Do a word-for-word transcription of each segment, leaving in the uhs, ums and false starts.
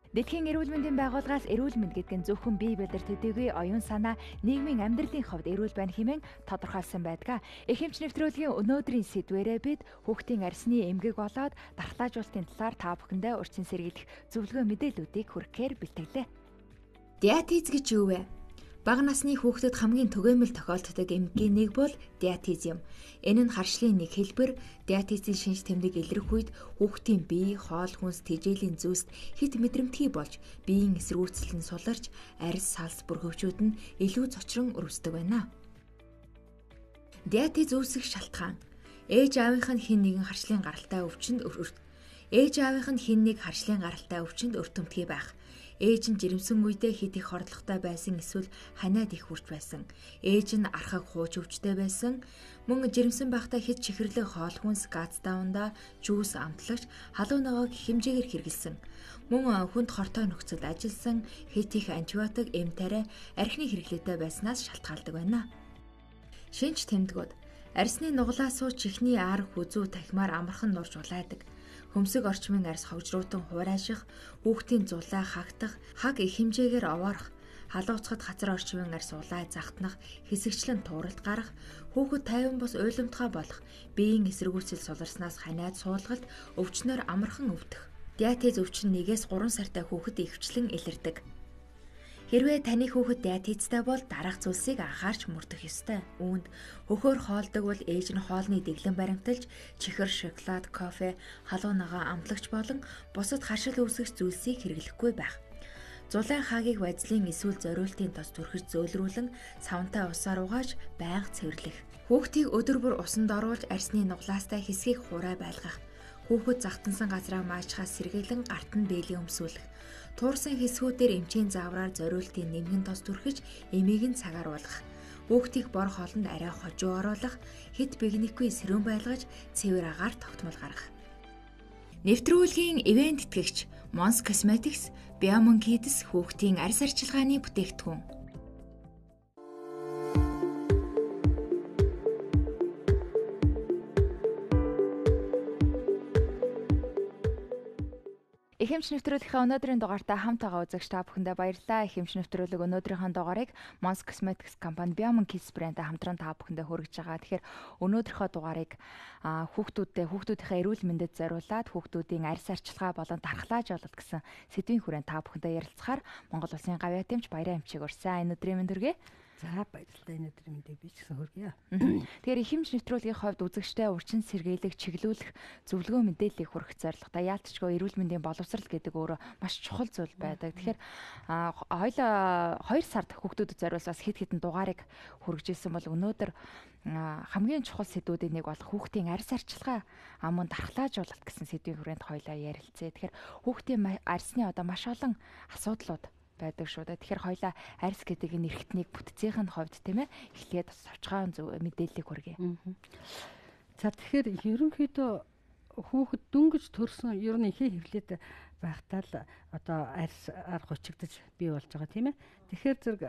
Дэлхийн эрүүл мэндийн байгууллагаас эрүүл мэнд гэдэг нь зөвхөн бие биедэр төдийгүй оюун санаа, нийгмийн амьдралын хувьд эрүүл байна хэмээн тодорхойлсон байдаг. Эхэмч нэвтрүүлгийн өнөөдрийн сэдвээрээ бид хүүхдийн арсны эмгэг болоод дархлаажуулалтын талаар та бүхэндээ урьдчилан сэргийлэх зөвлөгөө мэдээллүүдийг хүргэхээр бэлтгэлээ. Диатез гэж юу вэ? Бага насны хүүхдэд хамгийн түгээмэл тохиолддог эмгэгийн нэг бол диатез юм. Энэ нь харшлын нэг хэлбэр. Диатезийн шинж тэмдэг илрэх үед хүүхдийн бие, хоол хүнс, тэжээлийн зүйлст хит мэдрэмтгий болж, биеийн эсэргүүцэл нь суларч, арьс, салс бүрхөвчүүд нь илүү цочрон өрөвсдөг байна. Диатез үүсэх шалтгаан. Ээж аавынх нь хэн нэгэн харшлын гаралтай өвчнөд өрт. Ээж аавынх нь хэн нэг харшлын гаралтай өвчнөд өртөмтгий байх. Ээж нь жирэмсэн үедээ хэд их хордлоготой байсан эсвэл ханиад их хүрч байсан. Ээж нь архаг хууч өвчтэй байсан. Мөн жирэмсэн байхдаа хэд чихэрлэг хоол хүнс, гац даунда, жүүс амтлагч, халуун ногоог хэмжээгээр хэрэглэсэн. Мөн хүнд хортой нөхцөлд ажилласан, хэд их антибиотик, эм тариа, архины хэрэглээтэй байснаас шалтгаалдаг байна. Шинж тэмдгүүд. Арсны нуглаасуу чихний ар, хүзүү, тахимаар амархан нурж улайдаг. Хөмсөг орчмын арьс ховжруулан хурааших, хүүхдийн зулай хагтах, хаг их хэмжээгээр овоорох, халууцахад хацар орчмын арьс улай загтнах, хэсэгчлэн тууралт гарах, хүүхэд тайван бус уйламтгай болох, биеийн эсэргүүцэл суларснаас ханиад суулгалт, өвчнөөр амархан өвдөх. Диатез өвчин нэгээс гурван сартай хүүхэд ихэвчлэн илэрдэг. Хэрвээ таны хүүхэд диатезтэй бол дараах зүйлсийг анхаарч мөрдөх ёстой. Үүнд хөхөөр хоолдог бол ээж нь хоолны дэглэн баримталж, чихэр, шоколад, кофе, халуун ногоо амтлагч болон бусад харшил үүсгэх зүйлсийг хэрэглэхгүй байх. Зулайн хагийг базлын эсвэл зориултын тос түрхэж зөөлрүүлэн савнтай усаар угааж байнга цэвэрлэх. Хүүхдийг өдөр бүр усанд оруулж арсны нуглаастай хэсгийг хураа байлгах. Хүүхэд загтансан газраа маажхаас сэргийлэн гарт нь бээлийн өмсүүлэх. Туурсан хэсгүүдээр эмчийн заавраар зориултын нэмгэн тос түрхэж эмийг нь цагаар уулгах. Хүүхдийг бор хоолнд арай хожуу оруулах, хэд бигнэхгүй сэрүүн байлгаж цэвэр агаар тогтмол гаргах. Нэвтрүүлгийн ивент тэтгэгч Mons Cosmetics, Biomon Kids хүүхдийн арьс арчилгааны бүтээгдэхүүн. Эхэмч нэвтрүүлгийн өнөөдрийн дугаартаа хамт байгаа үзэгч та бүхэндээ баярлалаа. Эхэмч нэвтрүүлэг өнөөдрийнхөө дугаарыг Mons Cosmetics компани Biomon Kids брэндээ хамтран та бүхэндээ хүргэж байгаа. Тэгэхээр өнөөдрийнхөө дугаарыг хүүхдүүдтэй хүүхдүүдийнхээ эрүүл мэндэд зориулаад хүүхдүүдийн арьс арчилгаа болон дархлаажуулалт гэсэн сэдвийн хүрээнд та бүхэндээ ярилцахаар Монгол Улсын гавьяа тэмч Баяраа эмчийг урьсан. Энэ өдрийн мэнд хүргэе. За баярлалаа, энэ өдрийн мэндийг би ч гэсэн хүргье. Тэгэхээр эхэмч нэвтрүүлгийн хувьд үзэгчтэй урьдчилан сэргийлэх, чиглүүлэх зөвлөгөө мэдээллийг хүргэх зорилготой. Яалтчгүй эрүүл мэндийн боловсрал гэдэг өөрөө маш чухал зүйл байдаг. Тэгэхээр хоёлаа хоёр сард хүүхдүүдэд зориулсан хэд хэдэн дугаарыг хүргэжсэн бол өнөөдөр хамгийн чухал сэдвүүдийн нэг бол хүүхдийн арьс арчилгаа, амун дархлаажуулалт гэсэн сэдвийн хүрээнд хоёлаа ярилцъя. Тэгэхээр хүүхдийн арьсны одоо маш олон асуудлууд байдаг шүү дээ. Тэгэхээр хоёлаа арьс гэдэг энэ эрхтнийг бүтцийн хувьд тийм ээ эхлээд савчгаан зөв мэдээллийг хүргэе. За тэгэхээр ерөнхийдөө хүүхэд дүнгиж төрсөн ер нь ихээ хөвлөд байхдаа л одоо арьс арга хучигдаж бий болж байгаа тийм ээ. Тэгэхээр зэрэг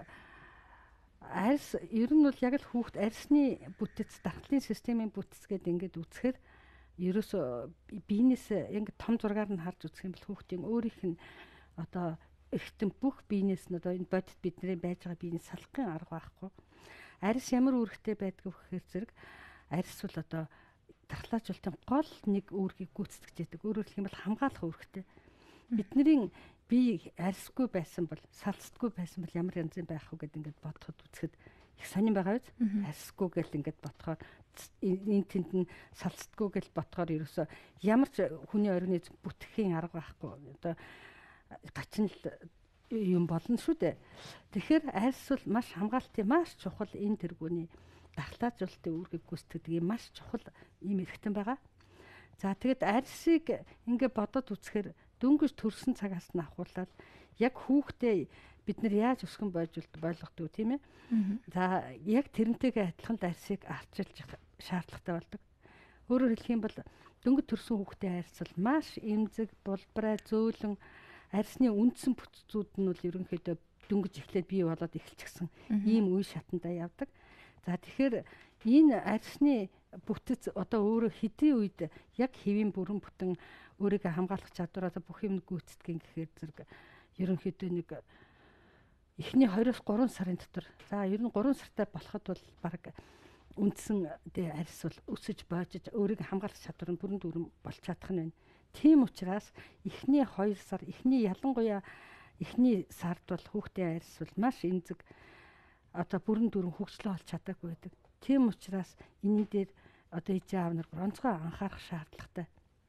арьс ер нь бол яг л хүүхэд арьсны бүтэц, дархлын системийн бүтэц гэдэг ингээд үзэхээр ерөөсөө биенээс ингээд том зургаар нь харж үзэх юм бол хүүхдийн өөрийнх нь одоо эргэтэн бүх биенээс нь одоо энэ бодит бидний байж байгаа биенээс салахын арга байхгүй. Арьс ямар үүрэгтэй байдг вэ гэхээр зэрэг арьс бол одоо дархлаажуулалтын гол нэг үүргийг гүйцэтгэж яадаг. Өөрөөр хэлэх юм бол хамгаалах үүрэгтэй. Бидний бие арьсгүй байсан бол, салцдаггүй байсан бол ямар янзын байх вэ гэдэг ингээд бодоход үзэхэд их сонирн байгаа биз? Арьсгүй гэл ингээд бодохоор энэ тэнд нь салцдаггүй гэл бодохоор ерөөсөө ямар ч хүний орны бүтгэхийн арга байхгүй. Одоо гачнал юм болно шүү дээ. Тэгэхээр арьс бол маш хамгаалтын маш чухал энэ тэргүүний дархлаажуулалтын үүргийг гүйцэтгэдэг юм маш чухал юм эрхтэн байгаа. За тэгэд арьсыг ингээ бодоод үзэхээр дөнгөж төрсэн цагаас нь ахуулаад яг хүүхдээ бид нар яаж өсгөн бойжуулт ойлгодог тийм ээ. За яг тэрнтэйгээ адилхан арьсыг арчилж шаардлагатай болдог. Өөрөөр хэлэх юм бол дөнгөж төрсэн хүүхдийн арьс бол маш эмзэг, булбараа, зөөлөн арьсны үндсэн бүтцүүд нь бол ерөнхийдөө дөнгөж эхлээд бий болоод эхэлчихсэн ийм үе шатандаа явдаг. За тэгэхээр энэ арьсны бүтэц одоо өөрөө хэдийн үед яг хэвийн бүрэн бүтэн өөрийгөө хамгаалах чадвараа бүх юм гүйцэтгэх гэхээр зэрэг ерөнхийдөө нэг эхний хоёроос гурван сарын дотор за ер нь гурван сартай болоход бол баг үндсэн арьс бол өсөж боожж өөрийг хамгаалах чадвар нь бүрэн дүүрэн болж чадах нь байна. Тийм учраас эхний хоёр сар эхний ялангуяа эхний сард бол хүүхдийн арьс бол маш эмзэг одоо бүрэн дүүрэн хөгжлөө олж чадаагүй байдаг. Тийм учраас энэ дээр одоо ээж аав нар онцгой анхаарах шаардлагатай.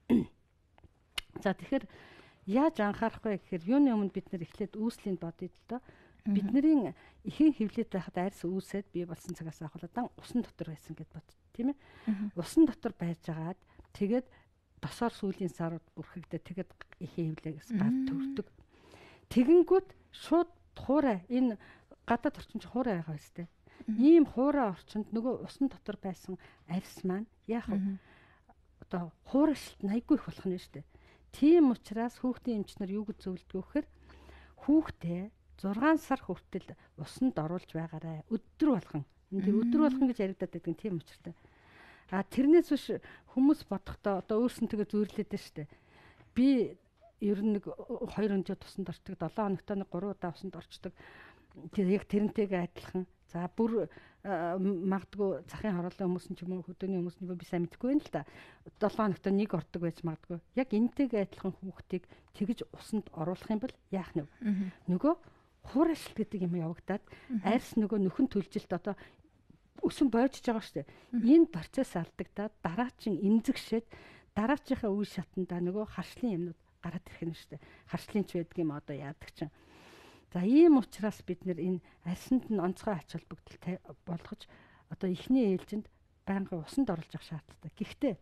За тэгэхээр яаж анхаарах вэ гэхээр юуны өмнө бид нар эхлээд үүслийн бодъё л доо. Бидний ихэн хөвлөд байхад арьс үүсээд бий болсон цагаас ахуулаад усан дотор байсан гэд бод, тийм ээ. Усан дотор байжгаад тэгээд досоор сүүлийн сарууд бүрхэгдээ тэгээд ихэн хөвлөөс гар төрдөг. Тэгэнгүүт шууд хуурай энэ гадаад орчинд хуурай байгаа үстэй. Ийм хуурай орчинд нөгөө усан дотор байсан арьс маань яах вэ? Одоо хуурай шилт айгүй их болох нь шүү дээ. Тийм учраас хүүхдийн эмчнэр юу гэж зөвлөдөг вэ гэхээр хүүхдээ зургаан сар хүртэл усанд оруулж байгаарай. Өдөр болгон. Энд өдөр болгон гэж яригадаад байдаг тийм учиртай. А тэрнээс биш хүмүүс бодохдоо одоо өөрсөнтэйгээ зүйрлээд байна шүү дээ. Би ер нь нэг хоёр өнжид усанд орчдөг, долоон хоногт нэг гурван удаа усанд орчдөг. Тэр яг тэрнтэйгээ адилхан. За бүр магадгүй захын хорооллын хүмүүс нь ч юм уу хөдөөний хүмүүс нь би сайн мэдэхгүй байна л да. долоон хоногт нэг ордог байж магадгүй. Яг энэтэйгээ адилхан хүүхдийг тэгж усанд оруулах юм бол яах нь вэ? Нөгөө хуурай шилт гэдэг юм явагдаад арьс нөгөө нөхөн төлжилт одоо өсөн бойжж байгаа шүү дээ. Энэ процесс алдагдаад дараачин эмзэгшээд дараачийнхаа үе шатанда нөгөө харшлын юмнууд гараад ирэх нь шүү дээ. Харшлын ч байдаг юм одоо яадаг чинь. За ийм учраас бид нэр энэ арьсанд нь онцгой ач холбогдол болгож одоо эхний ээлжинд байнгын усанд оруулж явах шаардлагатай. Гэхдээ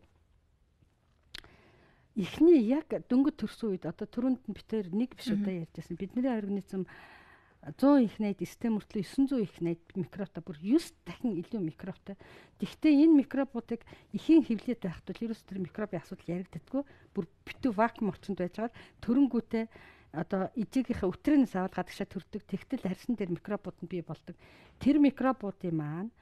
эхний яг дөнгөж төрсөн үед одоо түрүүнд нь битээр нэг биш удаа ярьжсэн. Бидний организм зуун их найд систем мөртлөө есөн зуун их найд микробта бүр девять дахин илүү микробтай. Гэхдээ энэ микробуудыг ихийн хөвлөд байхад бол ерөөс тэр микробын асуудал яригддаггүй. Бүр битүү вакуум орчинд байжгаад төрөнгүүтээ одоо ижигийнхээ өтрөнөөс аваад гадагшаа төрдөг. Тэгтэл арьсан дээр микробууд нь бий болдог. Тэр микробуудын маань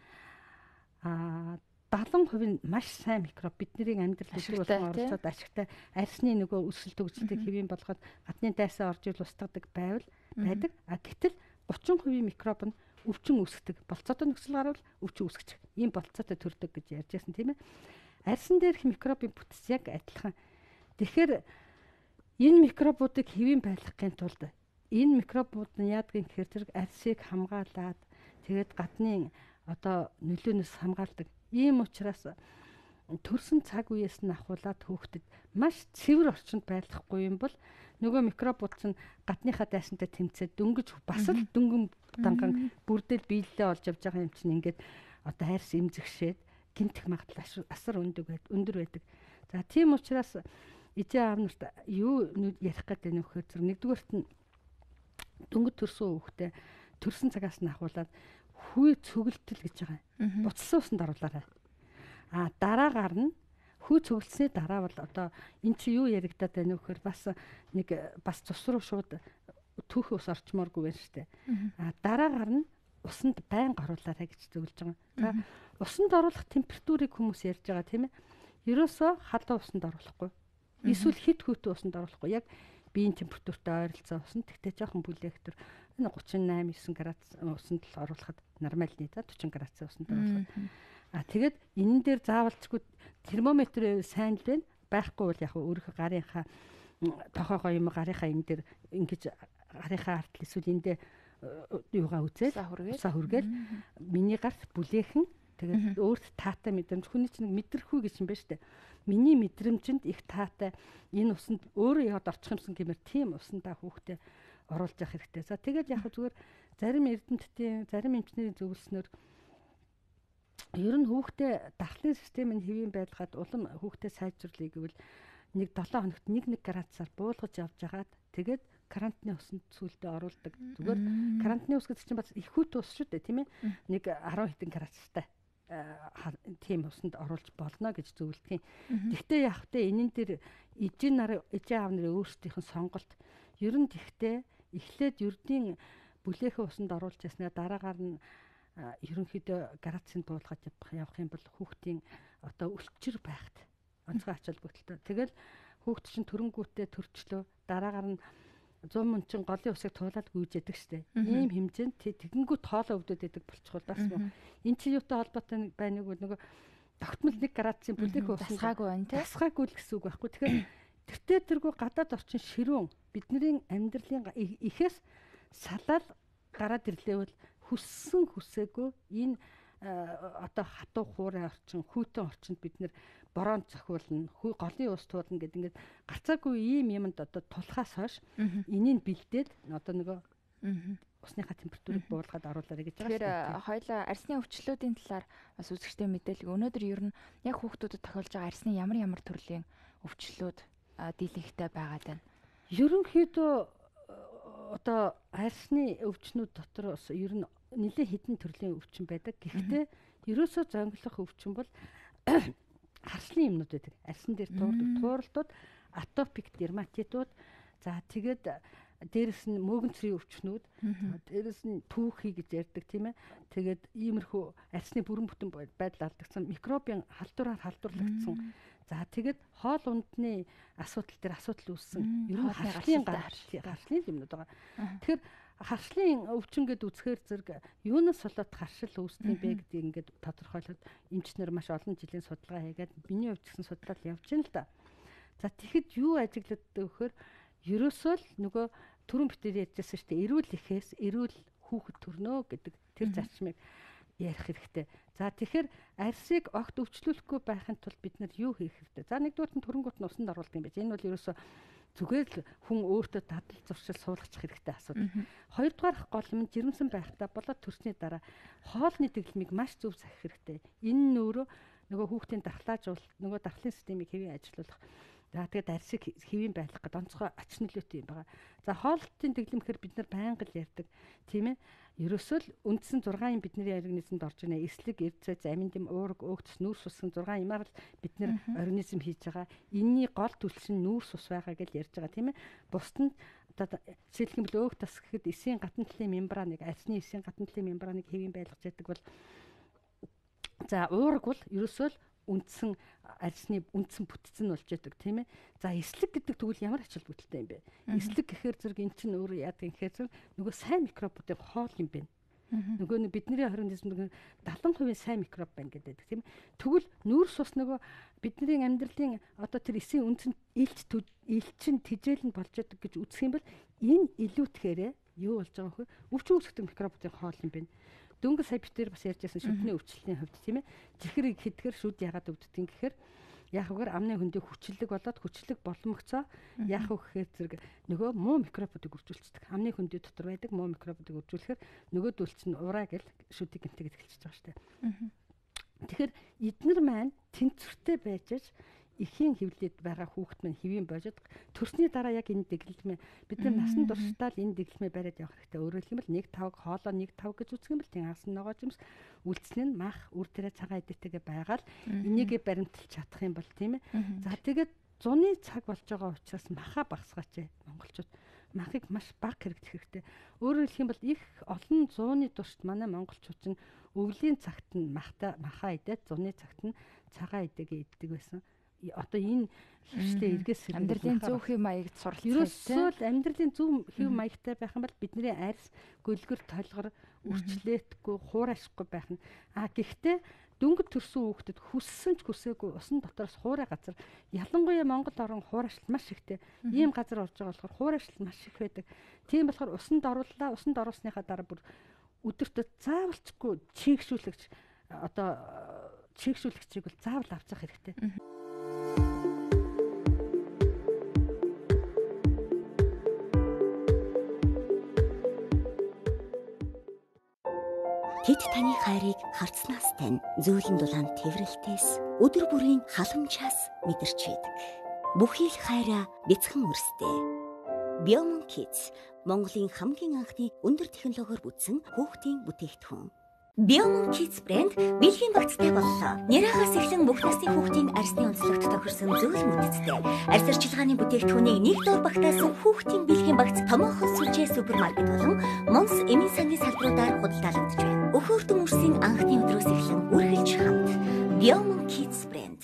аа седьмидесяти процент нь маш сайн микроб бидний амьдралд өдөр болгон оролцоод ашигтай арьсны нөгөө өсөл төгсөлтийг хэвийн болгоод гадны дайсаа орж ил устгадаг байвал байдаг. А гэтэл тридцать процент микроб нь өвчин үүсгдэг. Болцоотой нөхцөл гарвал өвчин үүсгэж ийм болцоотой төрдөг гэж ярьж байсан тийм ээ. Арьсан дээрх микробын бүтэц яг адилхан. Тэгэхээр энэ микробуудыг хэвийн байлгахын тулд энэ микробууд нь яадгийн гэхээр зэрэг арьсыг хамгаалаад тэгээд гадны одоо нөлөөнөөс хамгаалдаг. Ийм учраас төрсөн цаг үеэс нь ахуулаад хүүхдэд маш цэвэр орчинд байлгахгүй юм бол нөгөө микробууд чинь гадныхаа дайсантай тэмцээд дөнгөж бас л дөнгөн данган бүрдэл биелэлээ олж явж байгаа юм чинь ингээд одоо хайрс эмзэгшээд гинтэх магадлал асар өндөр байдаг. За тийм учраас ижээ аав нарт юу ярих гэдэг нь вөхөр зэрэг нэгдүгээрт нь дөнгөж төрсөн хүүхдээ төрсөн цагаас нь ахуулаад хүй цөглөлтөл гэж байгаа. Буцсан усанд оруулаарай. А дараагаар нь хүй цөглөлсөний дараа бол одоо эн чи юу яригадаад байна вэ гэхээр бас нэг бас цус руу шууд түүх ус орчмооргүй байна шүү дээ. А дараагаар нь усанд байнга оруулаарай гэж зөвлөж байгаа. За усанд оруулах температурыг хүмүүс ярьж байгаа тийм ээ. Ерөөсөө халуун усанд оруулахгүй. Эсвэл хит хүйтэй усанд оруулахгүй. Яг биеийн температуртай ойролцоо усанд тэгтээ жоохон бүлээгтэр энэ тридцать восемь девять градус усанд л оруулахад нормальны та forty градусын усанд оруулах. А тэгээд энэн дээр заавалчгүй термометр сайн л байна. Байхгүй бол яг өөрийнхөө гарынхаа тохоогоо юм гарынхаа энэ дээр ингэж гарынхаа артл эсвэл эндээ юугаа үзэл усаа хүргээл миний гарт бүлээхэн тэгээд өөрт таатай мэдрэмж хүний чинь мэдрэхүй гэж юм байна шүү дээ. Миний мэдрэмжинд их таатай энэ усанд өөрөө яд орчих юмсан гэмээр тийм усандаа хүүхдээ оруулж явах хэрэгтэй. За тэгээд яг зүгээр зарим эрдэмтдийн зарим эмчнэрийн зөвлөснөөр ер нь хүүхдээ дархлын системийн хэвийн байлгаад улам хүүхдээ сайжруулъя гэвэл нэг долоон хоногт нэг нэг градусаар буулгаж явж хагаад тэгээд карантины усанд сүултээ оруулдаг. Зүгээр карантины ус гэдэг чинь бас их хүүт ус шүү дээ тийм ээ. Нэг ten хэдэн градустай тийм усанд оруулж болно гэж зөвлөдөг. Гэхдээ яг тэ энэн дээр ижээ нар ижээ аав нарын өөрсдийнх нь сонголт ер нь тэгтээ эхлээд ердийн бүлээхэн усанд оруулж яснаа дараагаар нь ерөнхийдөө градусыг буулгаж явах юм бол хүүхдийн одоо өлчир байхад онцгой ач холбогдолтой. Тэгэл хүүхд чинь төрөнгүүтээ төрчлөө дараагаар нь зам мөнчин голын усыг туулаад гүйж яадаг штэ. Ийм хэмжээнд тэгэнгүүт хоолоо өвдөд яадаг болчихвол бас мөн. Энд чи юутай холбоотой байна нэг нөгөө тогтмол нэг градусын бүлэг усан тасгаагүй байна тий. Тасгаагүй л гэсэн үг байхгүй. Тэгэхээр тэртээ тэргүй гадаад орчин ширүүн бидний амьдралын ихээс салаад гараад ирлээвэл хүссэн хүсээгүй энэ одоо хатуу хуурай орчин, хүйтэн орчинд бид нэр бороонд цохиулна, голын ус туулна гэдэг ингээд гарцаагүй ийм юмд одоо тулхаас хойш энийг бэлдээд одоо нөгөө усныхаа температурыг буулгаад оруулаарай гэж байгаа. Тэгэхээр хоёлаа арсны өвчлөлүүдийн талаар бас үзэгчтэй мэдээлэл. Өнөөдөр ер нь яг хүүхдүүдэд тохиолж байгаа арсны ямар ямар төрлийн өвчлөлүүд дийлэнхтэй байгаад байна. Ерөнхийдөө одоо арсны өвчнүүд дотор бас ер нь нэлээд хэдэн төрлийн өвчин байдаг. Гэхдээ ерөөсөө зөнгөлөх өвчин бол харслын юмнууд байдаг. Арсан дээр туурдаг тууралдууд, атопик дерматитууд, за тэгээд дээрэс нь мөөгөнцрийн өвчнүүд, дээрэс нь түүхий гэж ярьдаг тийм ээ. Тэгээд иймэрхүү арсны бүрэн бүтэн байдал алдагдсан микробын халдвараар халдварлагдсан. За тэгээд хоол ундны асуудал дээр асуудал үүссэн. Ер нь харслын харслын юмнууд байгаа. Тэгэхээр харслын өвчин гэд үзэхээр зэрэг юунаас болоод харшил үүсдэг бэ гэдгийг ингээд тодорхойлоод эмчнэр маш олон жилийн судалгаа хийгээд миний хувьд гэсэн судалгаа явж байна л да. За тэгэхэд юу ажиглагддаг вэхээр ерөөсөө л нөгөө түрүүн битээр ярьжсэн шүү дээ. Эрүүл ихээс эрүүл хүүхэд төрнөө гэдэг тэр зарчмыг ярих хэрэгтэй. За тэгэхээр арсыг огт өвчлүүлэхгүй байхын тулд бид нар юу хийх хэрэгтэй? За нэгдүгээр нь төрөнгөт нь усанд оруулдаг юм байж. Энэ бол ерөөсөө зүгээр л хүн өөртөө дадал зуршил суулгачих хэрэгтэй асуудал. Хоёрдугаар гол юм жирэмсэн байхдаа болоод төрсний дараа хоолны дэглэмийг маш зөв сахих хэрэгтэй. Энэ нөөрөө нөгөө хүүхдийн дархлаажуул нөгөө дархлын системийг хэвийн ажилуулах. За тэгээд арсыг хэвийн байлгах гэдэг онцгой ач нөлөөтэй юм байна. За хоолтын дэглэмхээр бид нар байнга л ярьдаг тийм ээ. Ерөөсөө л үндсэн зургаан бидний организмд орж ирнэ. Эслэг, эрдэс, аминдим, уурга, өөгдс, нүүрс усан зургаан юмар л бид нар организм хийж байгаа. Энийний гол түлш нь нүүрс ус байгаа гэж ярьж байгаа тийм ээ. Бусд нь одоо жишээлх юм бол өөх тас гэхэд эсийн гадна талын мембраныг, арсны эсийн гадна талын мембраныг хэвийн байлгаж яадаг бол за уурга бол ерөөсөө л үндсэн арсны үндсэн бүтцэн болж яадаг тийм ээ. За эслэг гэдэг тэгвэл ямар ачаал бүтэлтэй юм бэ? Эслэг гэхээр зэрэг эн чинь өөрөө яадаг гэхээр зэрэг нөгөө сайн микробуудын хоол юм байна. Нөгөө нь бидний организмд дагалан хувийн сайн микроб байна гэдэг тийм ээ. Тэгвэл нүүрс ус нөгөө бидний амьдралын одоо тэр эсийн үндсэн илч илчин тижээл нь болж яадаг гэж үзэх юм бол энэ илүүтгэхээрээ юу болж байгаа вэ? Өвчин үүсгэх микробуудын хоол юм байна. Дөнгө сая битээр бас ярьжсэн шүдний өвчлөлийн хувьд тийм ээ. Чихрийг хэдгээр шүд ягаад өвддөг гэхээр яг үгээр амны хөндий хүчлэг болоод хүчлэг боломгцоо яг үг гэхээр зэрэг нөгөө муу микробуудыг үржүүлцдэг. Амны хөндий дотор байдаг муу микробуудыг үржүүлэхээр нөгөөдөл чинь ураа гэл шүдийг гинтэйг эхэлчихэж байгаа шүү дээ. Тэгэхээр эднэр маань тэнцвэртэй байж ихийн хөвлөд байгаа хүүхэд маань хэвийн божид төрсний дараа яг энэ дэглэмээ бид нар насан туршдаа л энэ дэглэмээ бариад явах хэрэгтэй. Өөрөөр хэлбэл нэг тавг хоолоо нэг тавг гэж үзэх юм бол тийм хасан ногоож юмс үлдсэн нь мах үр тэрэ цагаан эдэтэйгээ байгаад энийгээ баримталж чадах юм бол тийм ээ. За тэгээд зуны цаг болж байгаа учраас маха багсгаач монголчууд махыг маш бага хэрэглэх хэрэгтэй. Өөрөөр хэлэх юм бол их олон зууны туршид манай монголчууд чинь өвлийн цагт нь махта маха идээд зуны цагт нь цагаан эдэгээ иддэг байсан. Одоо энэ хвшлээ эргээс амьдралын зөв хэв маягт суралцах. Ерөөсөө л амьдралын зөв хэв маягтай байх юм бол бидний арьс гөлгөр толгор үрчлээхгүй хуурайшгүй байх нь. А гэхдээ дөнгөж төрсөн хүүхдэд хүссэн ч хүсээгүй усан дотроос хуурай газар ялангуяа Монгол орон хуурайшил маш ихтэй. Ийм газар орж байгаа болохоор хуурайшил маш их байдаг. Тийм болохоор усанд орууллаа. Усанд оруулсныхаа дараа бүр өдөртөө заавалчгүй чийгшүүлэгч одоо чийгшүүлэгчийг бол заавал авчих хэрэгтэй. Тэд таны хайрыг харцнаас тань зөөлөн дулаан тэврэлтээс өдөр бүрийн халамжаас мэдэрч байдаг. Бүхий л хайраа бяцхан өрсдөө. Biomon Kids Монголын хамгийн анхны өндөр технологиор бүтсэн хүүхдийн бүтээгдэхүүн. Biomon Kids брэнд бэлгийн багцтай боллоо. Няраагаас эхлэн бүх насны хүүхдийн арсны онцлогт тохирсон зөөл мөдөцтэй. Арс арчилгааны бүтээгдэхүүнийг нэг дор багтаасан хүүхдийн бэлгийн багц томоохон сүлжээ супермаркет болон Монс эмийн сангийн салбаруудаар худалдаалагдж байна. Өхөөртөн үрсийн анхны өдрөөс эхлэн үргэлж хамт Biomon Kids брэнд.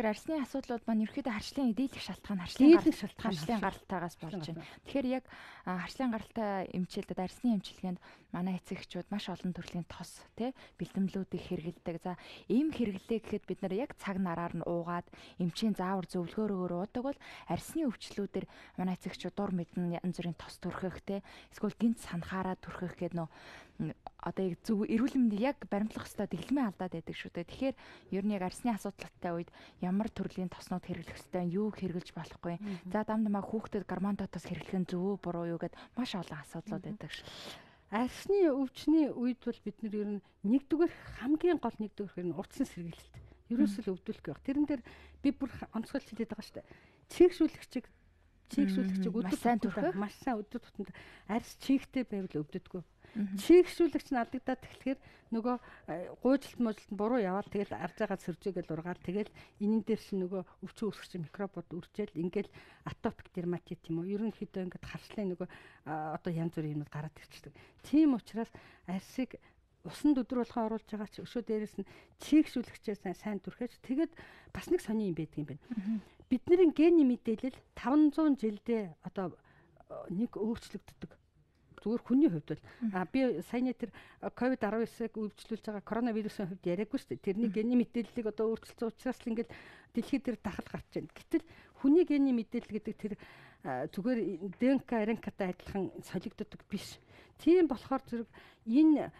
Тэгэхээр арсны асуудлууд маань ерөөхдөө харшлын дийлэх шалтгаан харшлын шалтгаан харшлын гаралтаагаас болж байна. Тэгэхээр яг харшлын гаралтай эмчилдэд арсны эмчилгээнд манай эцэгчүүд маш олон төрлийн тос тий бэлтгэлүүдийг хэрэгэлдэг. За ийм хэрэглээ гэхэд бид нар яг цаг нараар нь уугаад эмчийн заавар зөвлөгөөрөөр уудаг бол арсны өвчлүүдээр манай эцэгчүүд дур мэдэн янз бүрийн тос төрхөх тий эсвэл гинт санахаараа төрхөх гэдэг нөө одоо яг зөв эрүүл мэндийг яг баримтлах хэвээр дэглэмээ алдаад байдаг шүү дээ. Тэгэхээр ер нь яг арсны асуудалтай үед ямар төрлийн тоснууд хэрэглэх хэвээр юу хэрэглэж болохгүй. За дам дамаа хүүхдэд гормон тос хэрэглэх нь зөв үү буруу юу гэд маш олон асуудлууд байдаг шүү. Арсны өвчний үед бол бид нар ер нь нэгдүгээр хамгийн гол нэгдүгээр нь урдсан сэргийлэлт. Ерөөсөө л өвдүүлэх байх. Тэрэн дээр би бүр онцгойлж хэлээд байгаа шүү дээ. Чийгшүүлэгчиг чийгшүүлэгчиг өдөр сайн төрөх маш сайн өдөр тутамд арс чийгтэй байвал өвддөггүй. Чийгшүүлэгч нь алдагдаад тэгэхээр нөгөө гуйжилт муужилт буруу яваад тэгэл арж байгаа сөржөөгөл ургаад тэгэл энэн дээр чинь нөгөө өвчин үүсгэж микробууд үржээл ингээл атопик дерматит юм уу ерөнхийдөө ингээд харшлын нөгөө одоо янз бүрийн юмуд гараад ирчихдэг. Тийм учраас арсыг усанд өдөр болгон оруулж байгаа ч өшөө дээрээс нь чийгшүүлэгчээ сайн түрхэж тэгээд бас нэг сони юм байдаг юм байна. Бидний гений мэдээлэл таван зуун жилдээ одоо нэг өөрчлөгддөг. Зүгээр хүний хувьд бол а би саяны тэр ковид десанийг өвчлүүлж байгаа коронавирусын хувьд яриаггүй шүү дээ. Тэрний гений мэдээллийг одоо өөрчилсөн учраас л ингээл дэлхийд тэр дахал гарч байна. Гэтэл хүний гений мэдээлэл гэдэг тэр зүгээр дэ эн ка, эр эн ка-тай адилхан солигддог биш. Тийм болохоор зэрэг энэ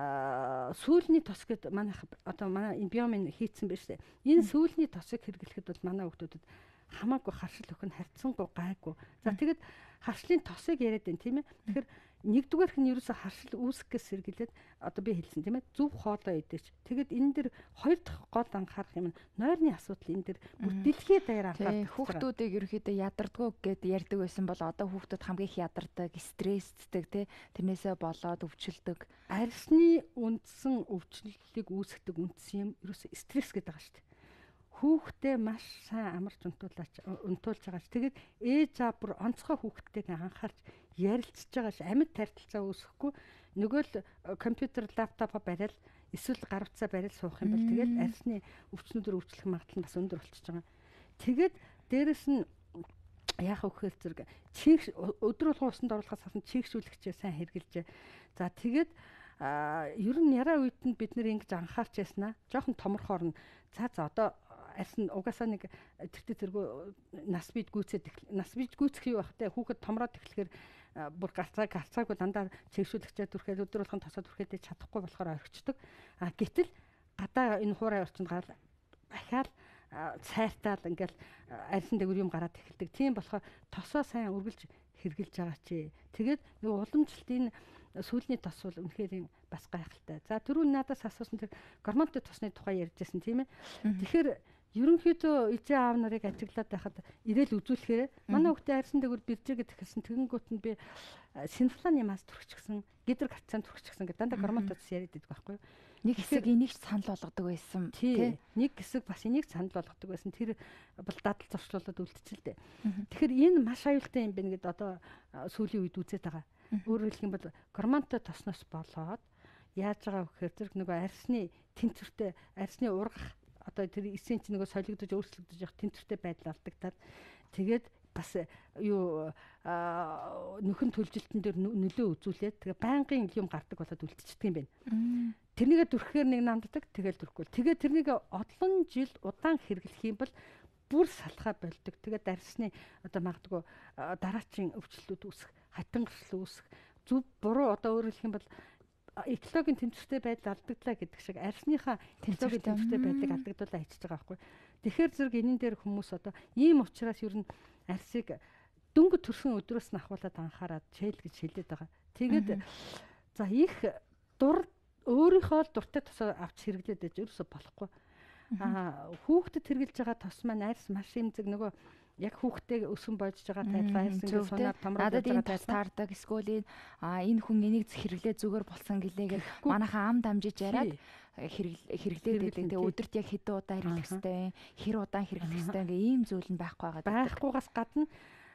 сүүлний тос гэдэг манайх одоо манай энэ биомын хийцэн байна шүү дээ. Энэ сүүлний тосыг хэрэглэхэд бол манай хүүхдүүдэд хамаагүй харшил өхөн харьцангуй гайгүй. За тэгэд харшлын тосыг яриад байна тийм ээ. Тэгэхээр нэгдүгээрх нь ерөөсө харшил үүсгэхээс сэргийлээд одоо би хэлсэн тийм ээ зөв хоолой идэж. Тэгэд энэ дэр хоёр дахь гол анхаарах юм нь нойрны асуудал энэ дэр бүр дэлхийд даяар анхаарах. Хүүхдүүдийг ерөөхдөө ядардгүй гэд ярьдаг байсан бол одоо хүүхдүүд хамгийн их ядардаг, стресстэй тий тэрнээсээ болоод өвчлөдөг. Арсны үндсэн өвчлөлийг үүсгдэг үндсэн юм ерөөсө стресс гэдэг байгаа шүү дээ. Хүүхдээ маш сайн амарч унтуулаач унтуулж байгаач. Тэгээд ээж аав бүр онцгой хүүхдтэйгээ анхаарч ярилцж байгаач амьд тарталцаа үүсэхгүй нөгөө л компьютер лаптопо бариад эсвэл гар утсаа бариад суух юм бол тэгээд арсны өвчнүүдээр өвчлөх магадлал нь бас өндөр болчихж байгаа. Тэгээд дээрэс нь яах вэ гэхээр зэрэг чийг өдөр болгон усанд оруулахаас гадна чийгшүүлэгчээ сайн хэрглэж. За тэгээд ер нь яраа үед нь бид нэр ингэж анхаарч яснаа жоохон томорхоор нь цаа за одоо арс нь угаасаа нэг тэртээ тэргүй нас бид гүйцээд нас бид гүйцэх юу байх те хүүхэд томроод эхлэхээр бүр гарцаа гарцаагүй дандаа чийгшүүлэгчээ түрхээд өдөр болгон тосоод түрхээд чадахгүй болохоор орхичдөг. А гэтэл гадаа энэ хуурай орчинд гал ахаал цайртаал ингээл арсын дээгүүр юм гараад эхэлдэг. Тийм болохоор тосоо сайн үргэлж хэрглэж байгаа чи. Тэгээд нэг уламжлалтын сүүлний тос бол үнэхээр бас гайхалтай. За түрүүн надаас асуусан тэр гормонтой тосны тухай ярьжсэн тийм ээ. Тэгэхээр ерөнхийдөө эцэг аав нарыг ажиглаад байхад ирээл үзүүлэхээр манай хүүхдээ арьсан дээгүүр биржээгээд ихсэн тэгэнгүүт нь би синфланы мас түрхчихсэн, гидр гарцаан түрхчихсэн гэдэг дандаа гормонтой тос яриад байдаг байхгүй юу? Нэг хэсэг энийг санал болгодог байсан тий. Нэг хэсэг бас энийг санал болгодог байсан. Тэр бол дадал зуршлуулад үлдчихэлтэй. Тэгэхээр энэ маш аюултай юм байна гэдээ одоо сүүлийн үед үзээд байгаа. Өөрөөр хэлэх юм бол гормонтой тосноос болоод яаж байгаа вэ гэхээр зэрэг нөгөө арьсны тэнцвэртэй арьсны ургах одоо тэр эсийн чинь нөгөө солигдож өөрчлөгдөж явах тэнцвэртэй байдал алдагдаад тэгээд бас юу нөхөн төлжилтэн дээр нөлөө үзүүлээд тэгээ байнгын юм гардаг болоод үлдчихдэг юм байна. Тэрнийгээ дүрхээр нэг намддаг тэгэл дүрхгүй. Тэгээ тэрнийг олон жил удаан хэрэглэх юм бол бүр салхаа болдог. Тэгээд арьсны одоо магадгүй дараачийн өвчлөлүүд үүсэх, хатангаршил үүсэх, зүв буруу одоо өөрөөр хэлэх юм бол экологийн тэмцвэртэй байдал алдагдлаа гэдэг шиг арьсныхаа экологийн тэмцвэртэй байдлыг алдагдуулаа хийчихэж байгаа байхгүй. Тэгэхээр зэрэг энэн дээр хүмүүс одоо ийм учраас ер нь арьсыг дөнгө төрсөн өдрөөс нь ахуулаад анхаарад чэйл гэж хэлээд байгаа. Тэгээд за их дур өөрийнхөө л дуртай тосоо авч хэрэглээд байж ерөөсө болохгүй. Аа хүүхдэд хэрэглэж байгаа тос маань арьс маш имзэг нөгөө яг хүүхдээ өсгөн бодж байгаа тайлбар арьс ингэ сунаар томроод байгаа тайлбар таардаг эсвэл а энэ хүн энийг хэрэглээ зүгээр болсон гэлээгээр манайхаа ам дамжиж яриад хэрэглээд байдаг. Тэгээ өдөрт яг хэдэн удаа хэрэглэх хэвтэй, хэр удаан хэрэглэх хэвтэй ингээ ийм зүйл нь байхгүй байгаа. Байхгүйгаас гадна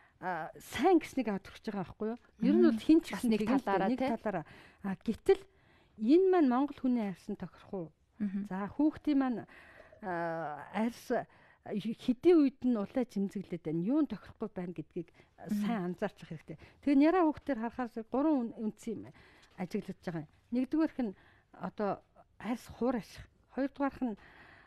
сайн гэснийг аваад өгч байгаа байхгүй юу? Ер нь бол хин ч гэсэн нэг талаараа нэг талаараа. А гэтэл энэ маань монгол хүний арьсан тохирох уу? За хүүхдийн маань арьс хэдийн үед нь улаа жимзэглээд байна. Юун тохирохгүй байна гэдгийг сайн анзаарчих хэрэгтэй. Тэгээ няраа хүүхдээр харахаар гурван үндс юм ажиглаж байгаа. Нэгдүгээрх нь одоо арьс хуур ашиг, хоёрдугаарх нь